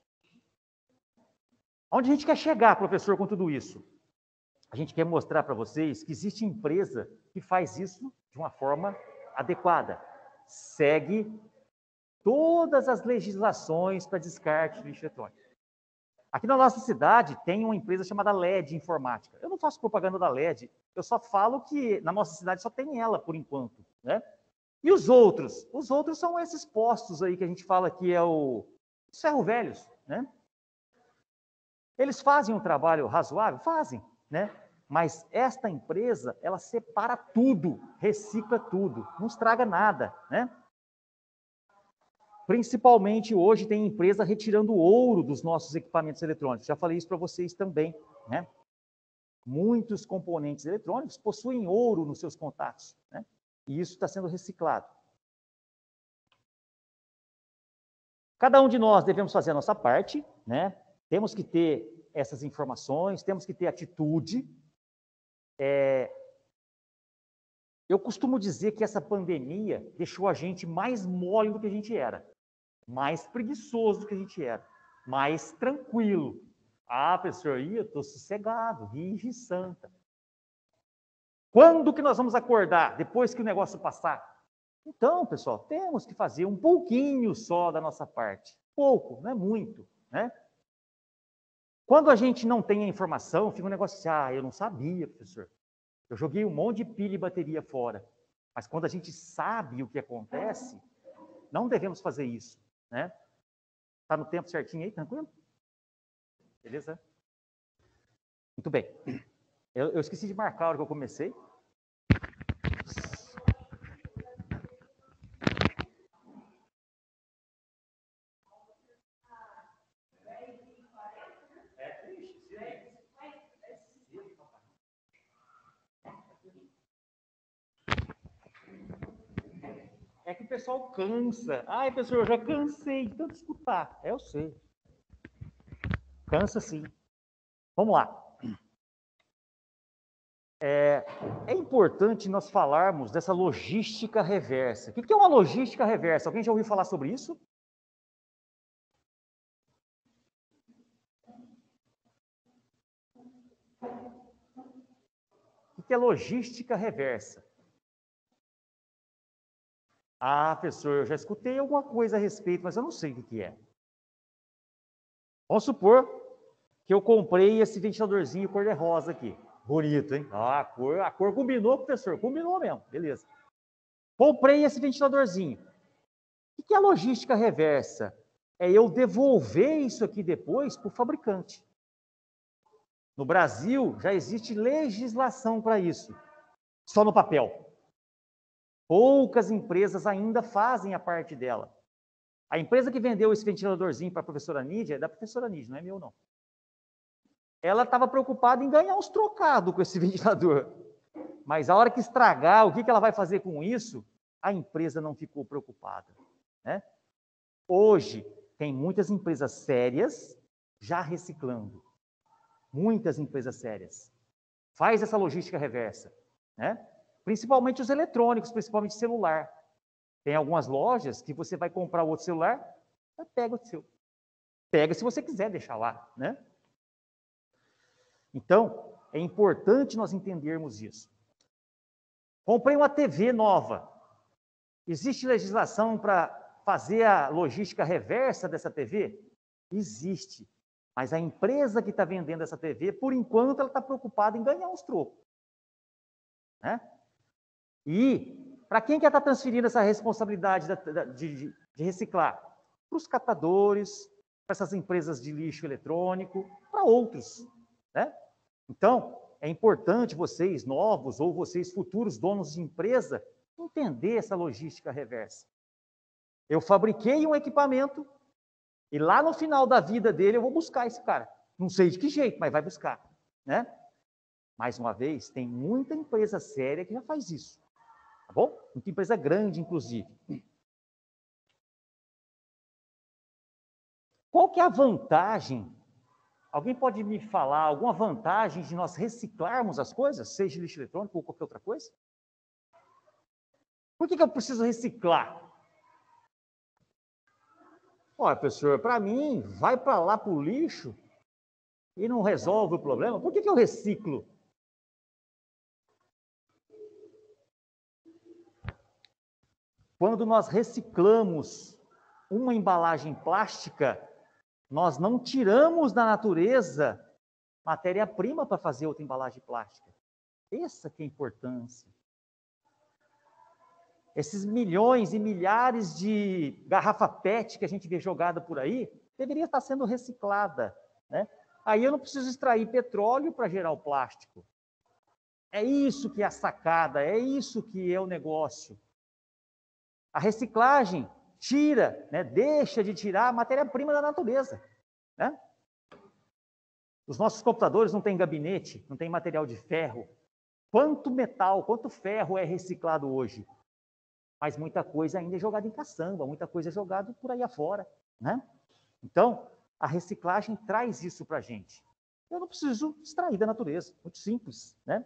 Onde a gente quer chegar, professor, com tudo isso? A gente quer mostrar para vocês que existe empresa que faz isso de uma forma adequada. Segue todas as legislações para descarte de lixo eletrônico. Aqui na nossa cidade tem uma empresa chamada L E D Informática. Eu não faço propaganda da L E D, eu só falo que na nossa cidade só tem ela por enquanto, né? E os outros? Os outros são esses postos aí que a gente fala que é o os ferro-velhos, né? Eles fazem um trabalho razoável? Fazem, né? Mas esta empresa, ela separa tudo, recicla tudo, não estraga nada, né? Principalmente hoje tem empresa retirando ouro dos nossos equipamentos eletrônicos. Já falei isso para vocês também, né? Muitos componentes eletrônicos possuem ouro nos seus contatos, né? E isso está sendo reciclado. Cada um de nós devemos fazer a nossa parte, né? Temos que ter essas informações, temos que ter atitude. É... Eu costumo dizer que essa pandemia deixou a gente mais mole do que a gente era, mais preguiçoso do que a gente era, mais tranquilo. Ah, professor, eu estou sossegado, virgem santa. Quando que nós vamos acordar? Depois que o negócio passar? Então, pessoal, temos que fazer um pouquinho só da nossa parte. Pouco, não é muito, né? Quando a gente não tem a informação, fica um negócio assim, ah, eu não sabia, professor. Eu joguei um monte de pilha e bateria fora. Mas quando a gente sabe o que acontece, não devemos fazer isso, né? Tá no tempo certinho aí, tranquilo? Beleza? Muito bem. Eu, eu esqueci de marcar a hora que eu comecei. É que o pessoal cansa. Ai, professor, eu já cansei de tanto escutar. É, eu sei. Cansa sim. Vamos lá. É, é importante nós falarmos dessa logística reversa. O que é uma logística reversa? Alguém já ouviu falar sobre isso? O que é logística reversa? Ah, professor, eu já escutei alguma coisa a respeito, mas eu não sei o que é. Vamos supor que eu comprei esse ventiladorzinho cor-de-rosa aqui. Bonito, hein? Ah, a cor, a cor combinou, professor, combinou mesmo, beleza. Comprei esse ventiladorzinho. O que é a logística reversa? É eu devolver isso aqui depois para o fabricante. No Brasil, já existe legislação para isso, só no papel. Poucas empresas ainda fazem a parte dela. A empresa que vendeu esse ventiladorzinho para a professora Nídia é da professora Nídia, não é meu, não. Ela estava preocupada em ganhar uns trocados com esse ventilador. Mas a hora que estragar, o que ela vai fazer com isso? A empresa não ficou preocupada, né? Hoje, tem muitas empresas sérias já reciclando. Muitas empresas sérias. Faz essa logística reversa, né? Principalmente os eletrônicos, principalmente celular. Tem algumas lojas que você vai comprar outro celular, pega o seu. Pega se você quiser deixar lá, né? Então, é importante nós entendermos isso. Comprei uma T V nova. Existe legislação para fazer a logística reversa dessa T V? Existe. Mas a empresa que está vendendo essa T V, por enquanto, ela está preocupada em ganhar uns trocos. Né? E para quem que ela está transferindo essa responsabilidade de, de, de reciclar? Para os catadores, para essas empresas de lixo eletrônico, para outros. Né? Então, é importante vocês, novos, ou vocês, futuros donos de empresa, entender essa logística reversa. Eu fabriquei um equipamento e lá no final da vida dele eu vou buscar esse cara. Não sei de que jeito, mas vai buscar. Né? Mais uma vez, tem muita empresa séria que já faz isso. Tá bom? Muita empresa grande, inclusive. Qual que é a vantagem? Alguém pode me falar alguma vantagem de nós reciclarmos as coisas, seja lixo eletrônico ou qualquer outra coisa? Por que que eu preciso reciclar? Olha, professor, para mim, vai para lá para o lixo e não resolve o problema. Por que que eu reciclo? Quando nós reciclamos uma embalagem plástica, nós não tiramos da natureza matéria-prima para fazer outra embalagem plástica. Essa que é a importância. Esses milhões e milhares de garrafa PET que a gente vê jogada por aí, deveria estar sendo reciclada. Né? Aí eu não preciso extrair petróleo para gerar o plástico. É isso que é a sacada, é isso que é o negócio. A reciclagem tira, né, deixa de tirar a matéria-prima da natureza. Né? Os nossos computadores não têm gabinete, não tem material de ferro. Quanto metal, quanto ferro é reciclado hoje? Mas muita coisa ainda é jogada em caçamba, muita coisa é jogada por aí afora. Né? Então, a reciclagem traz isso para a gente. Eu não preciso extrair da natureza, muito simples. Né?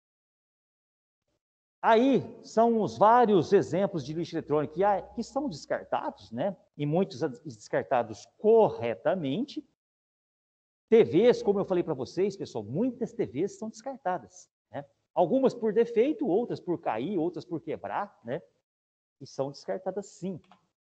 Aí são os vários exemplos de lixo eletrônico que, que são descartados, né? E muitos descartados corretamente. T Vs, como eu falei para vocês, pessoal, muitas T Vs são descartadas. Né? Algumas por defeito, outras por cair, outras por quebrar, né? E são descartadas sim.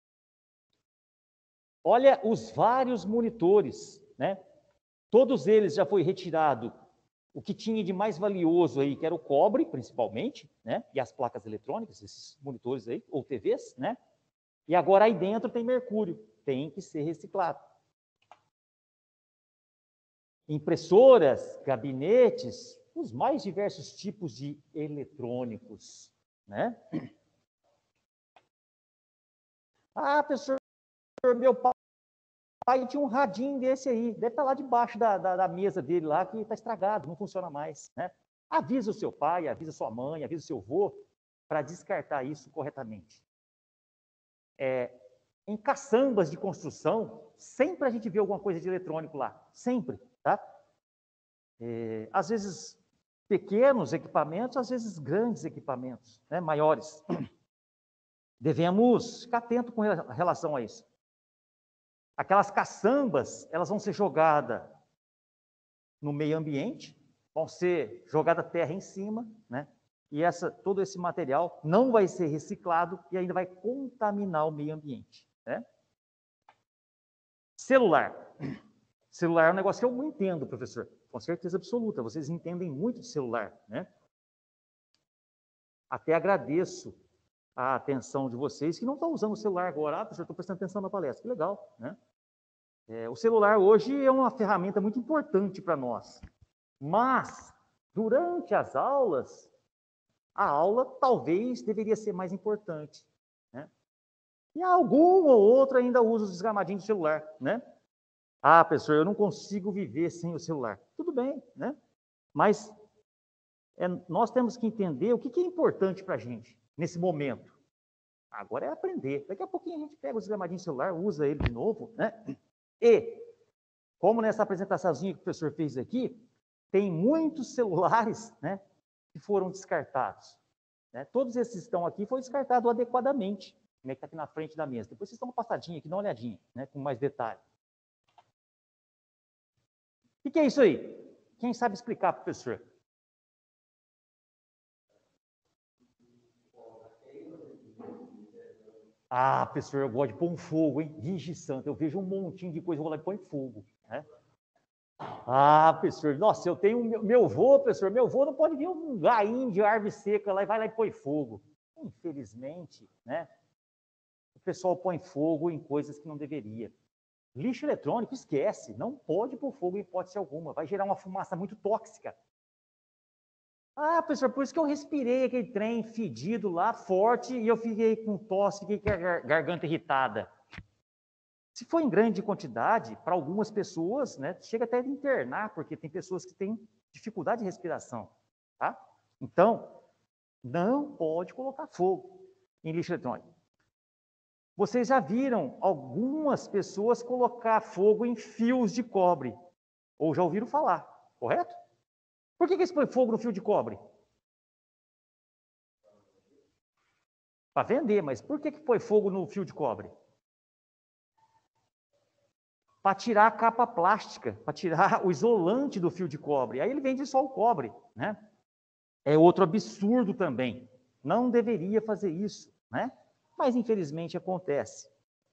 Olha os vários monitores, né? Todos eles já foi retirado o que tinha de mais valioso aí, que era o cobre, principalmente, né? E as placas eletrônicas, esses monitores aí, ou T Vs, né? E agora aí dentro tem mercúrio, tem que ser reciclado. Impressoras, gabinetes, os mais diversos tipos de eletrônicos, né? Ah, professor, meu pai pai tinha um radinho desse aí, deve estar lá debaixo da, da, da mesa dele lá, que está estragado, não funciona mais. Né? Avisa o seu pai, avisa sua mãe, avisa o seu avô, para descartar isso corretamente. É, em caçambas de construção, sempre a gente vê alguma coisa de eletrônico lá, sempre. Tá? É, às vezes pequenos equipamentos, às vezes grandes equipamentos, né, maiores. Devemos ficar atentos com relação a isso. Aquelas caçambas, elas vão ser jogadas no meio ambiente, vão ser jogada terra em cima, né? E essa, todo esse material não vai ser reciclado e ainda vai contaminar o meio ambiente. Né? Celular. Celular é um negócio que eu não entendo, professor. Com certeza absoluta, vocês entendem muito de celular, né? Até agradeço a atenção de vocês que não estão usando o celular agora. Ah, professor, estou prestando atenção na palestra. Que legal, né? É, o celular hoje é uma ferramenta muito importante para nós. Mas, durante as aulas, a aula talvez deveria ser mais importante, né? E algum ou outro ainda usa os desgramadinhos do celular, né? Ah, professor, eu não consigo viver sem o celular. Tudo bem, né? Mas é, nós temos que entender o que, que é importante para a gente nesse momento. Agora é aprender. Daqui a pouquinho a gente pega o desgramadinho do celular, usa ele de novo, né? E, como nessa apresentaçãozinha que o professor fez aqui, tem muitos celulares, né, que foram descartados. Né? Todos esses que estão aqui foram descartados adequadamente, né, que está aqui na frente da mesa. Depois vocês dão uma passadinha aqui, dá uma olhadinha, né, com mais detalhe. O que é isso aí? Quem sabe explicar para o professor? Ah, professor, eu gosto de pôr um fogo, hein? Vixe santo, eu vejo um montinho de coisa, eu vou lá e põe fogo, né? Ah, professor, nossa, eu tenho meu, meu vô, professor, meu vô não pode vir um gainho de árvore seca lá e vai lá e põe fogo. Infelizmente, né? O pessoal põe fogo em coisas que não deveria. Lixo eletrônico, esquece, não pode pôr fogo em hipótese alguma, vai gerar uma fumaça muito tóxica. Ah, professor, por isso que eu respirei aquele trem fedido lá, forte, e eu fiquei com tosse, fiquei com a garganta irritada. Se for em grande quantidade, para algumas pessoas, né, chega até a internar, porque tem pessoas que têm dificuldade de respiração, tá? Então, não pode colocar fogo em lixo eletrônico. Vocês já viram algumas pessoas colocar fogo em fios de cobre, ou já ouviram falar, correto? Por que que eles põem fogo no fio de cobre? Para vender, mas por que que põe fogo no fio de cobre? Para tirar a capa plástica, para tirar o isolante do fio de cobre. Aí ele vende só o cobre, né? É outro absurdo também. Não deveria fazer isso, né? Mas infelizmente acontece.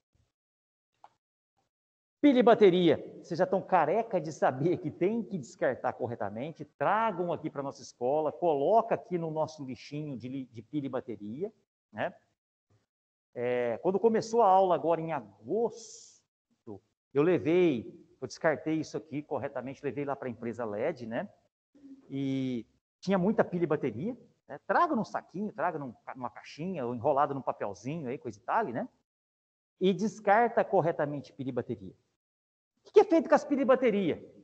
Pilha e bateria. Vocês já estão careca de saber que tem que descartar corretamente. Tragam aqui para a nossa escola, coloca aqui no nosso lixinho de, de pilha e bateria, né? É, quando começou a aula agora em agosto, eu levei, eu descartei isso aqui corretamente, levei lá para a empresa L E D, né? E tinha muita pilha e bateria, né? Traga num saquinho, traga num, numa caixinha, ou enrolado num papelzinho aí, coisa e tal, né? E descarta corretamente pilha e bateria. O que é feito com as pilhas e bateria?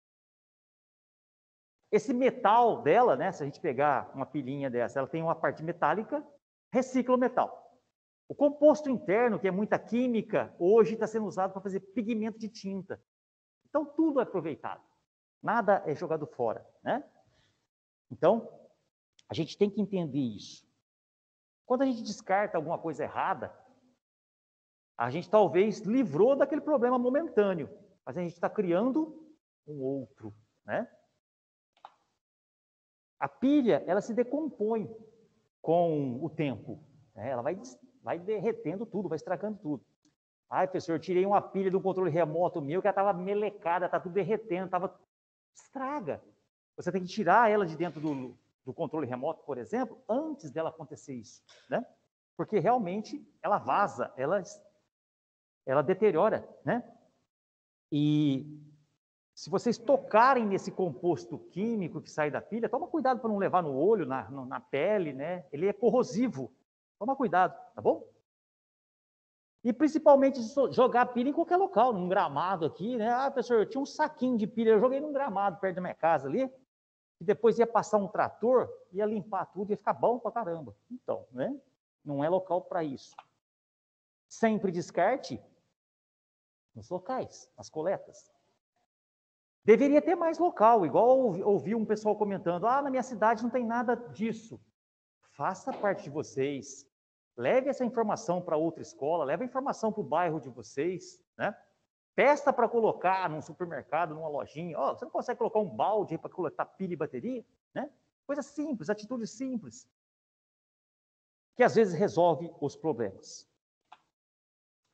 Esse metal dela, né? Se a gente pegar uma pilhinha dessa, ela tem uma parte metálica, recicla o metal. O composto interno, que é muita química, hoje está sendo usado para fazer pigmento de tinta. Então, tudo é aproveitado. Nada é jogado fora, né? Então, a gente tem que entender isso. Quando a gente descarta alguma coisa errada, a gente talvez livrou daquele problema momentâneo, mas a gente está criando um outro, né? A pilha, ela se decompõe com o tempo, né? Ela vai vai derretendo tudo, vai estragando tudo. Ai, professor, eu tirei uma pilha do controle remoto meu que ela estava melecada, está tudo derretendo, estava... Estraga. Você tem que tirar ela de dentro do, do controle remoto, por exemplo, antes dela acontecer isso, né? Porque realmente ela vaza, ela, ela deteriora, né? E se vocês tocarem nesse composto químico que sai da pilha, toma cuidado para não levar no olho, na, na pele, né? Ele é corrosivo. Toma cuidado, tá bom? E principalmente jogar pilha em qualquer local, num gramado aqui, né? Ah, professor, eu tinha um saquinho de pilha, eu joguei num gramado perto da minha casa ali, e depois ia passar um trator, ia limpar tudo, ia ficar bom pra caramba. Então, né? Não é local para isso. Sempre descarte nos locais, nas coletas. Deveria ter mais local, igual ouvi um pessoal comentando, ah, na minha cidade não tem nada disso. Faça parte de vocês. Leve essa informação para outra escola, leve a informação para o bairro de vocês, né? Peça para colocar num supermercado, numa lojinha. Oh, você não consegue colocar um balde para coletar pilha e bateria? Né? Coisa simples, atitude simples. Que às vezes resolve os problemas.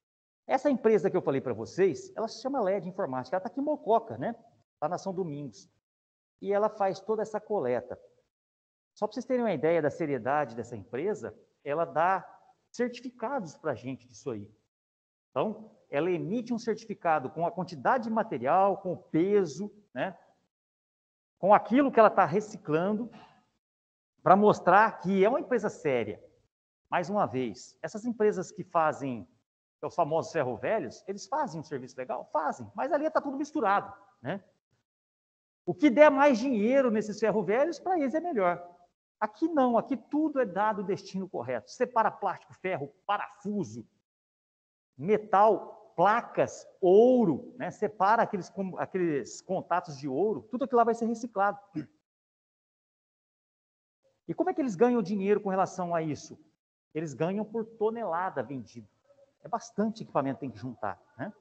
Essa empresa que eu falei para vocês, ela se chama L E D Informática, ela está aqui em Mococa, né? Lá na São Domingos. E ela faz toda essa coleta. Só para vocês terem uma ideia da seriedade dessa empresa, ela dá certificados para a gente disso aí. Então, ela emite um certificado com a quantidade de material, com o peso, né? Com aquilo que ela está reciclando, para mostrar que é uma empresa séria. Mais uma vez, essas empresas que fazem os famosos ferro-velhos, eles fazem um serviço legal? Fazem, mas ali está tudo misturado, né? O que der mais dinheiro nesses ferro-velhos, para eles é melhor. Aqui não, aqui tudo é dado o destino correto. Separa plástico, ferro, parafuso, metal, placas, ouro, né? Separa aqueles, aqueles contatos de ouro, tudo aquilo lá vai ser reciclado. E como é que eles ganham dinheiro com relação a isso? Eles ganham por tonelada vendido. É bastante equipamento que tem que juntar, né?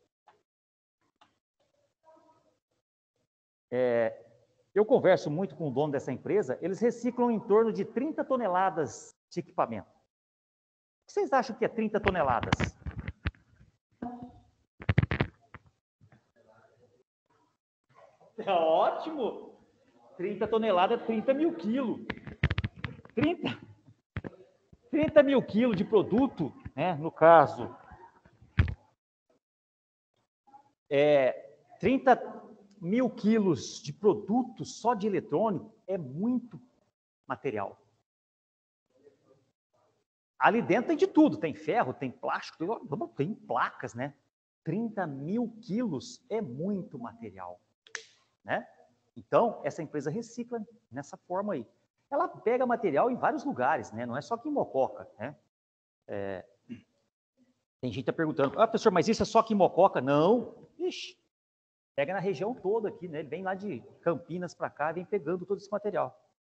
É, eu converso muito com o dono dessa empresa, eles reciclam em torno de trinta toneladas de equipamento. O que vocês acham que é trinta toneladas? É ótimo! trinta toneladas é trinta mil quilos. trinta, trinta mil quilos de produto, né? No caso, é, trinta mil quilos de produto só de eletrônico é muito material. Ali dentro tem de tudo, tem ferro, tem plástico, tem, tem placas, né? trinta mil quilos é muito material, né? Então, essa empresa recicla nessa forma aí. Ela pega material em vários lugares, né? Não é só aqui em Mococa, né? É, tem gente tá perguntando, ah, professor, mas isso é só aqui em Mococa? Não. Ixi, pega na região toda aqui, né? Ele vem lá de Campinas para cá, vem pegando todo esse material.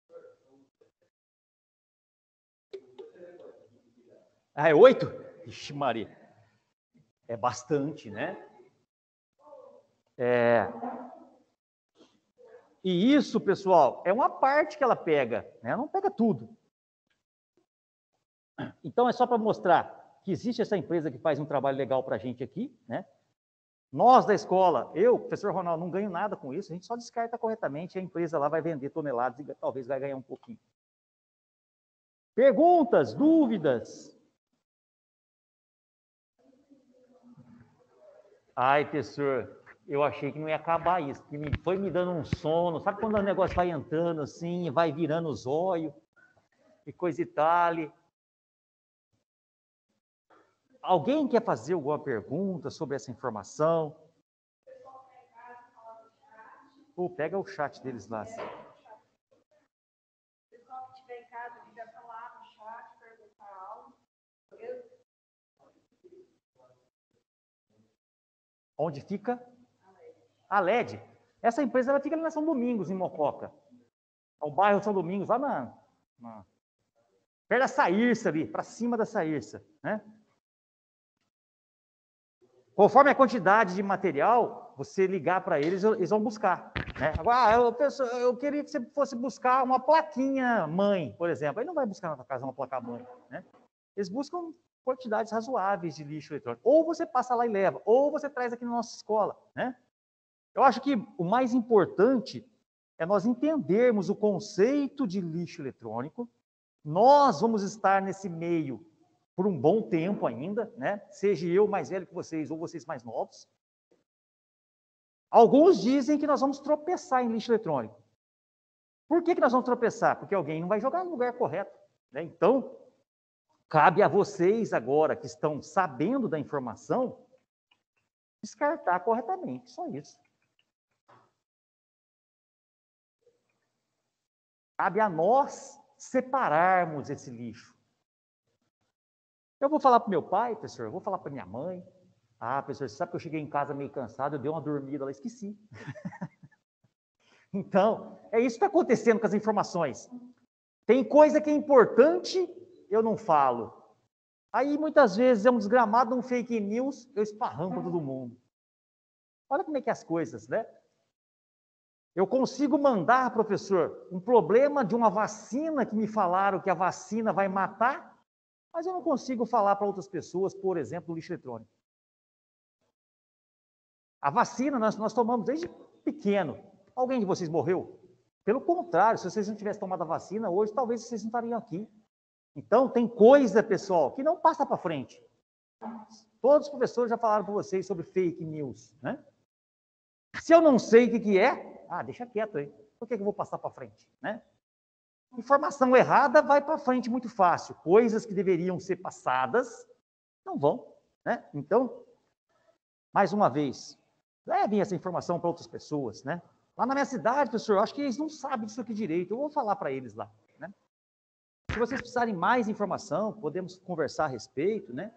Ah, é oito? Ixi, Maria. É bastante, né? É... E isso, pessoal, é uma parte que ela pega, né? Ela não pega tudo. Então, é só para mostrar que existe essa empresa que faz um trabalho legal para a gente aqui, né? Nós da escola, eu, professor Ronaldo, não ganho nada com isso, a gente só descarta corretamente e a empresa lá vai vender toneladas e talvez vai ganhar um pouquinho. Perguntas, dúvidas? Ai, professor, eu achei que não ia acabar isso, que me, foi me dando um sono. Sabe quando o negócio vai entrando assim, vai virando os olhos e coisa e tal? Alguém quer fazer alguma pergunta sobre essa informação? Pô, pega o chat deles lá. Assim. O pessoal que estiver em casa, quiser falar no chat, perguntar algo. Onde fica? A L E D. Essa empresa ela fica ali na São Domingos, em Mococa. O bairro São Domingos, lá na, na perto da Saírça ali, para cima da Saírça, né? Conforme a quantidade de material, você ligar para eles, eles vão buscar, né? Agora, eu, penso, eu queria que você fosse buscar uma plaquinha mãe, por exemplo. Aí não vai buscar na sua casa uma placa mãe, né? Eles buscam quantidades razoáveis de lixo eletrônico. Ou você passa lá e leva, ou você traz aqui na nossa escola, né? Eu acho que o mais importante é nós entendermos o conceito de lixo eletrônico. Nós vamos estar nesse meio por um bom tempo ainda, né? Seja eu mais velho que vocês ou vocês mais novos. Alguns dizem que nós vamos tropeçar em lixo eletrônico. Por que que nós vamos tropeçar? Porque alguém não vai jogar no lugar correto, né? Então, cabe a vocês agora que estão sabendo da informação descartar corretamente, só isso. Cabe a nós separarmos esse lixo. Eu vou falar para o meu pai, professor, eu vou falar para minha mãe. Ah, professor, você sabe que eu cheguei em casa meio cansado, eu dei uma dormida lá, esqueci. Então, é isso que está acontecendo com as informações. Tem coisa que é importante, eu não falo. Aí, muitas vezes, é um desgramado, um fake news, eu esparramo para todo mundo. Olha como é que é as coisas, né? Eu consigo mandar, professor, um problema de uma vacina que me falaram que a vacina vai matar, mas eu não consigo falar para outras pessoas, por exemplo, do lixo eletrônico. A vacina nós, nós tomamos desde pequeno. Alguém de vocês morreu? Pelo contrário, se vocês não tivessem tomado a vacina hoje, talvez vocês não estariam aqui. Então, tem coisa, pessoal, que não passa para frente. Todos os professores já falaram para vocês sobre fake news, né? Se eu não sei o que, que é, ah, deixa quieto aí. Por que, que eu vou passar para frente, né? Informação errada vai para frente muito fácil. Coisas que deveriam ser passadas não vão, né? Então, mais uma vez, levem essa informação para outras pessoas, né? Lá na minha cidade, professor, eu acho que eles não sabem disso aqui direito. Eu vou falar para eles lá, né? Se vocês precisarem mais informação, podemos conversar a respeito, né?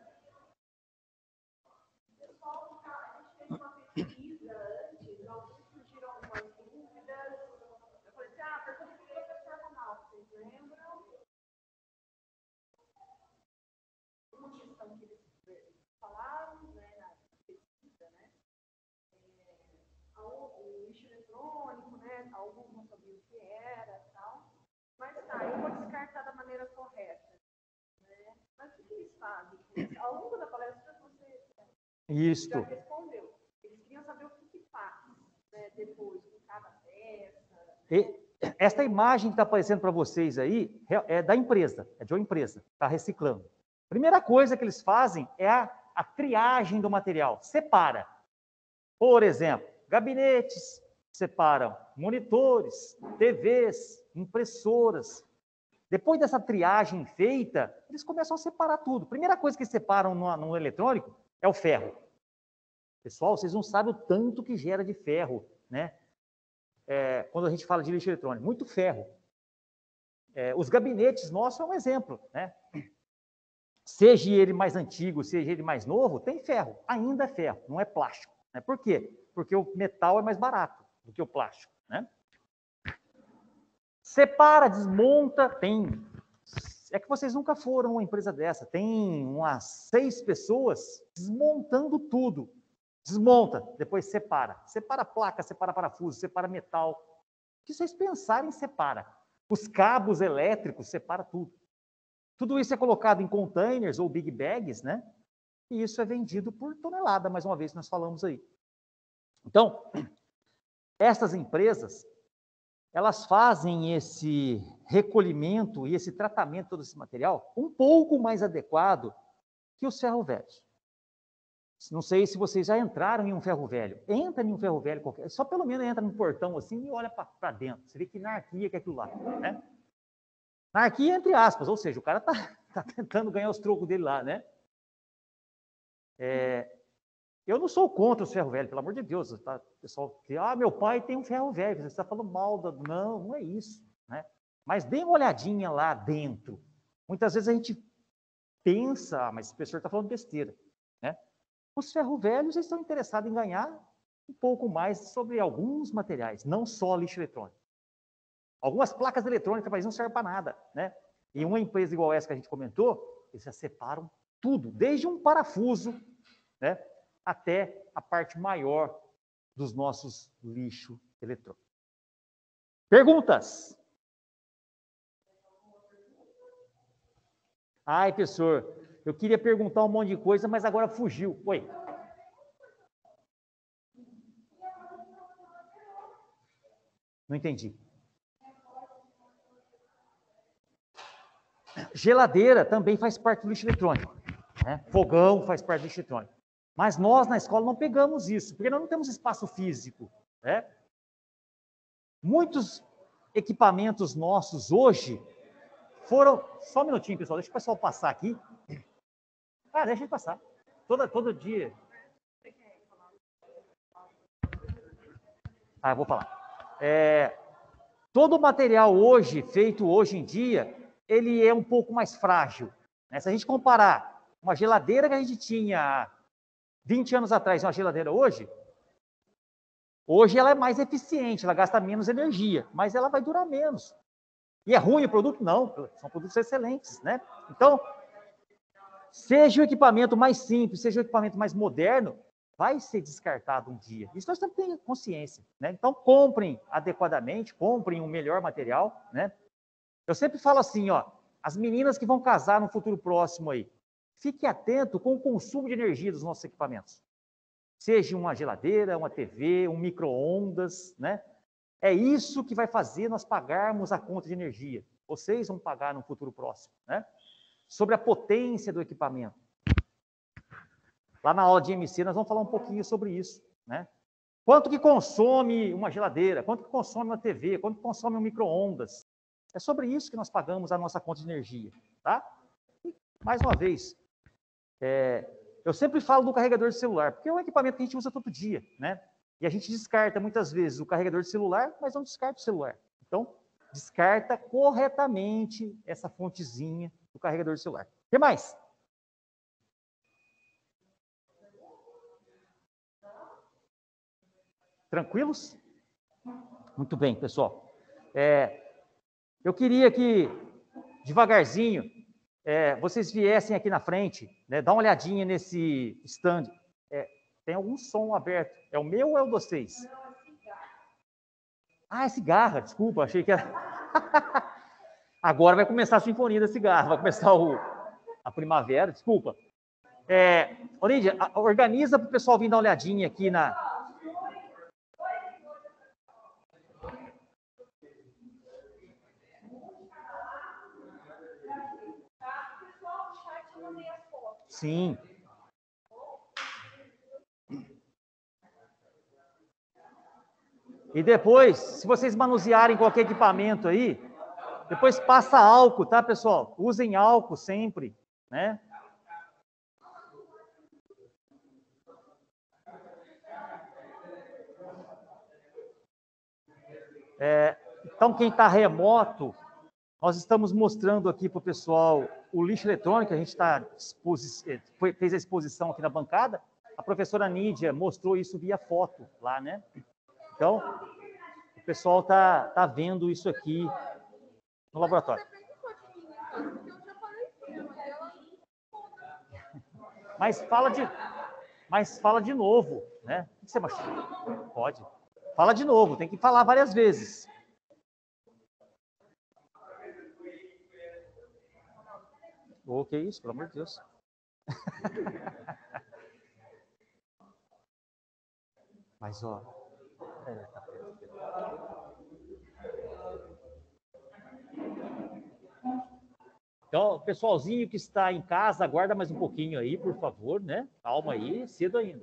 Alguns não sabiam o que era e tal. Mas tá, eu vou descartar da maneira correta. Né? Mas o que eles fazem? Ao longo da palestra você Isso. já respondeu. Eles queriam saber o que, que faz, né, depois, com cada peça. E esta imagem que está aparecendo para vocês aí é da empresa, é de uma empresa, está reciclando. Primeira coisa que eles fazem é a, a triagem do material. Separa. Por exemplo, gabinetes, separam monitores, T Vs, impressoras. Depois dessa triagem feita, eles começam a separar tudo. Primeira coisa que separam no, no eletrônico é o ferro. Pessoal, vocês não sabem o tanto que gera de ferro, né? É, quando a gente fala de lixo eletrônico, muito ferro. É, os gabinetes nossos é um exemplo, né? Seja ele mais antigo, seja ele mais novo, tem ferro. Ainda é ferro, não é plástico. Né? Por quê? Porque o metal é mais barato do que o plástico, né? Separa, desmonta, tem... É que vocês nunca foram uma empresa dessa. Tem umas seis pessoas desmontando tudo. Desmonta, depois separa. Separa placa, separa parafuso, separa metal. O que vocês pensarem, separa. Os cabos elétricos, separa tudo. Tudo isso é colocado em containers ou big bags, né? E isso é vendido por tonelada, mais uma vez, nós falamos aí. Então, essas empresas, elas fazem esse recolhimento e esse tratamento de todo esse material um pouco mais adequado que os ferro velhos. Não sei se vocês já entraram em um ferro velho. Entra em um ferro velho qualquer, só pelo menos entra no portão assim e olha para dentro. Você vê que anarquia que é aquilo lá, né? Anarquia entre aspas, ou seja, o cara está tá tentando ganhar os trocos dele lá, né? É, eu não sou contra os ferro velho, pelo amor de Deus, tá? Pessoal, que, ah, meu pai tem um ferro velho, você está falando mal, da... não, não é isso, né? Mas dê uma olhadinha lá dentro. Muitas vezes a gente pensa, ah, mas esse professor está falando besteira, né? Os ferro velhos estão interessados em ganhar um pouco mais sobre alguns materiais, não só lixo eletrônico. Algumas placas eletrônicas, mas não servem para nada, né? E uma empresa igual essa que a gente comentou, eles já separam tudo, desde um parafuso, né, até a parte maior dos nossos lixo eletrônico. Perguntas? Ai, professor, eu queria perguntar um monte de coisa, mas agora fugiu. Oi. Não entendi. Geladeira também faz parte do lixo eletrônico, né? Fogão faz parte do lixo eletrônico. Mas nós, na escola, não pegamos isso, porque nós não temos espaço físico, né? Muitos equipamentos nossos hoje foram... Só um minutinho, pessoal, deixa o pessoal passar aqui. Ah, deixa ele passar. Todo, todo dia... Ah, eu vou falar. É, todo o material hoje, feito hoje em dia, ele é um pouco mais frágil, né? Se a gente comparar uma geladeira que a gente tinha vinte anos atrás e uma geladeira hoje, hoje ela é mais eficiente, ela gasta menos energia, mas ela vai durar menos. E é ruim o produto? Não, são produtos excelentes, né? Então, seja o equipamento mais simples, seja o equipamento mais moderno, vai ser descartado um dia. Isso nós temos que ter consciência, né? Então, comprem adequadamente, comprem um melhor material, né? Eu sempre falo assim, ó, as meninas que vão casar no futuro próximo aí, fique atento com o consumo de energia dos nossos equipamentos. Seja uma geladeira, uma T V, um micro-ondas, né? É isso que vai fazer nós pagarmos a conta de energia. Vocês vão pagar no futuro próximo, né? Sobre a potência do equipamento. Lá na aula de M C nós vamos falar um pouquinho sobre isso, né? Quanto que consome uma geladeira? Quanto que consome uma T V? Quanto que consome um micro-ondas? É sobre isso que nós pagamos a nossa conta de energia, tá? E, mais uma vez, é, eu sempre falo do carregador de celular, porque é um equipamento que a gente usa todo dia, né? E a gente descarta muitas vezes o carregador de celular, mas não descarta o celular. Então, descarta corretamente essa fontezinha do carregador de celular. O que mais? Tranquilos? Muito bem, pessoal. É, eu queria que, devagarzinho, é, vocês viessem aqui na frente, né, dá uma olhadinha nesse stand. É, tem algum som aberto. É o meu ou é o de vocês? Ah, é cigarra, desculpa, achei que era... Agora vai começar a sinfonia da cigarra, vai começar o, a primavera, desculpa. É, Olívia, organiza para o pessoal vir dar uma olhadinha aqui na... Sim. E depois, se vocês manusearem qualquer equipamento aí, depois passa álcool, tá, pessoal? Usem álcool sempre, né? É, então, quem está remoto, nós estamos mostrando aqui para o pessoal o lixo eletrônico, a gente tá, fez a exposição aqui na bancada, a professora Nídia mostrou isso via foto lá, né? Então, o pessoal está tá vendo isso aqui no laboratório. Mas fala de, mas fala de novo, né? O que você machuca? Pode. Fala de novo, tem que falar várias vezes. O que é isso, pelo amor de Deus? Mas, ó... É, tá perto. Então, o pessoalzinho que está em casa, aguarda mais um pouquinho aí, por favor, né? Calma aí, cedo ainda.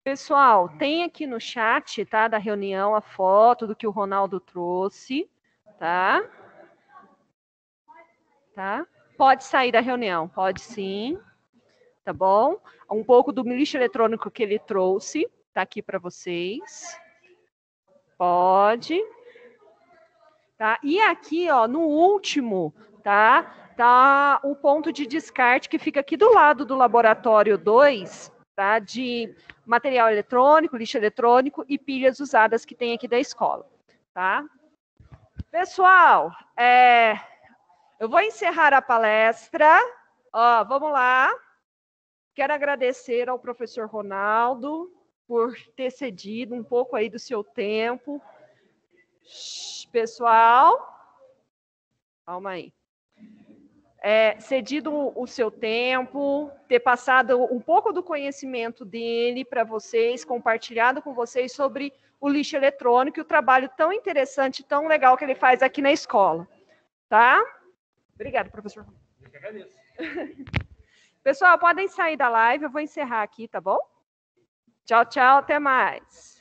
Pessoal, tem aqui no chat, tá, da reunião, a foto do que o Ronaldo trouxe, tá? Tá? Pode sair da reunião, pode sim, tá bom? Um pouco do lixo eletrônico que ele trouxe, tá aqui para vocês. Pode. Tá? E aqui, ó, no último, tá? Tá o ponto de descarte que fica aqui do lado do laboratório dois, tá? De material eletrônico, lixo eletrônico e pilhas usadas que tem aqui da escola, tá? Pessoal, é, eu vou encerrar a palestra. Ó, vamos lá. Quero agradecer ao professor Ronaldo por ter cedido um pouco aí do seu tempo. Pessoal, calma aí. É, cedido o seu tempo, ter passado um pouco do conhecimento dele para vocês, compartilhado com vocês sobre o lixo eletrônico e o trabalho tão interessante, tão legal que ele faz aqui na escola. Tá? Obrigada, professor. Eu que agradeço. Pessoal, podem sair da live, eu vou encerrar aqui, tá bom? Tchau, tchau, até mais.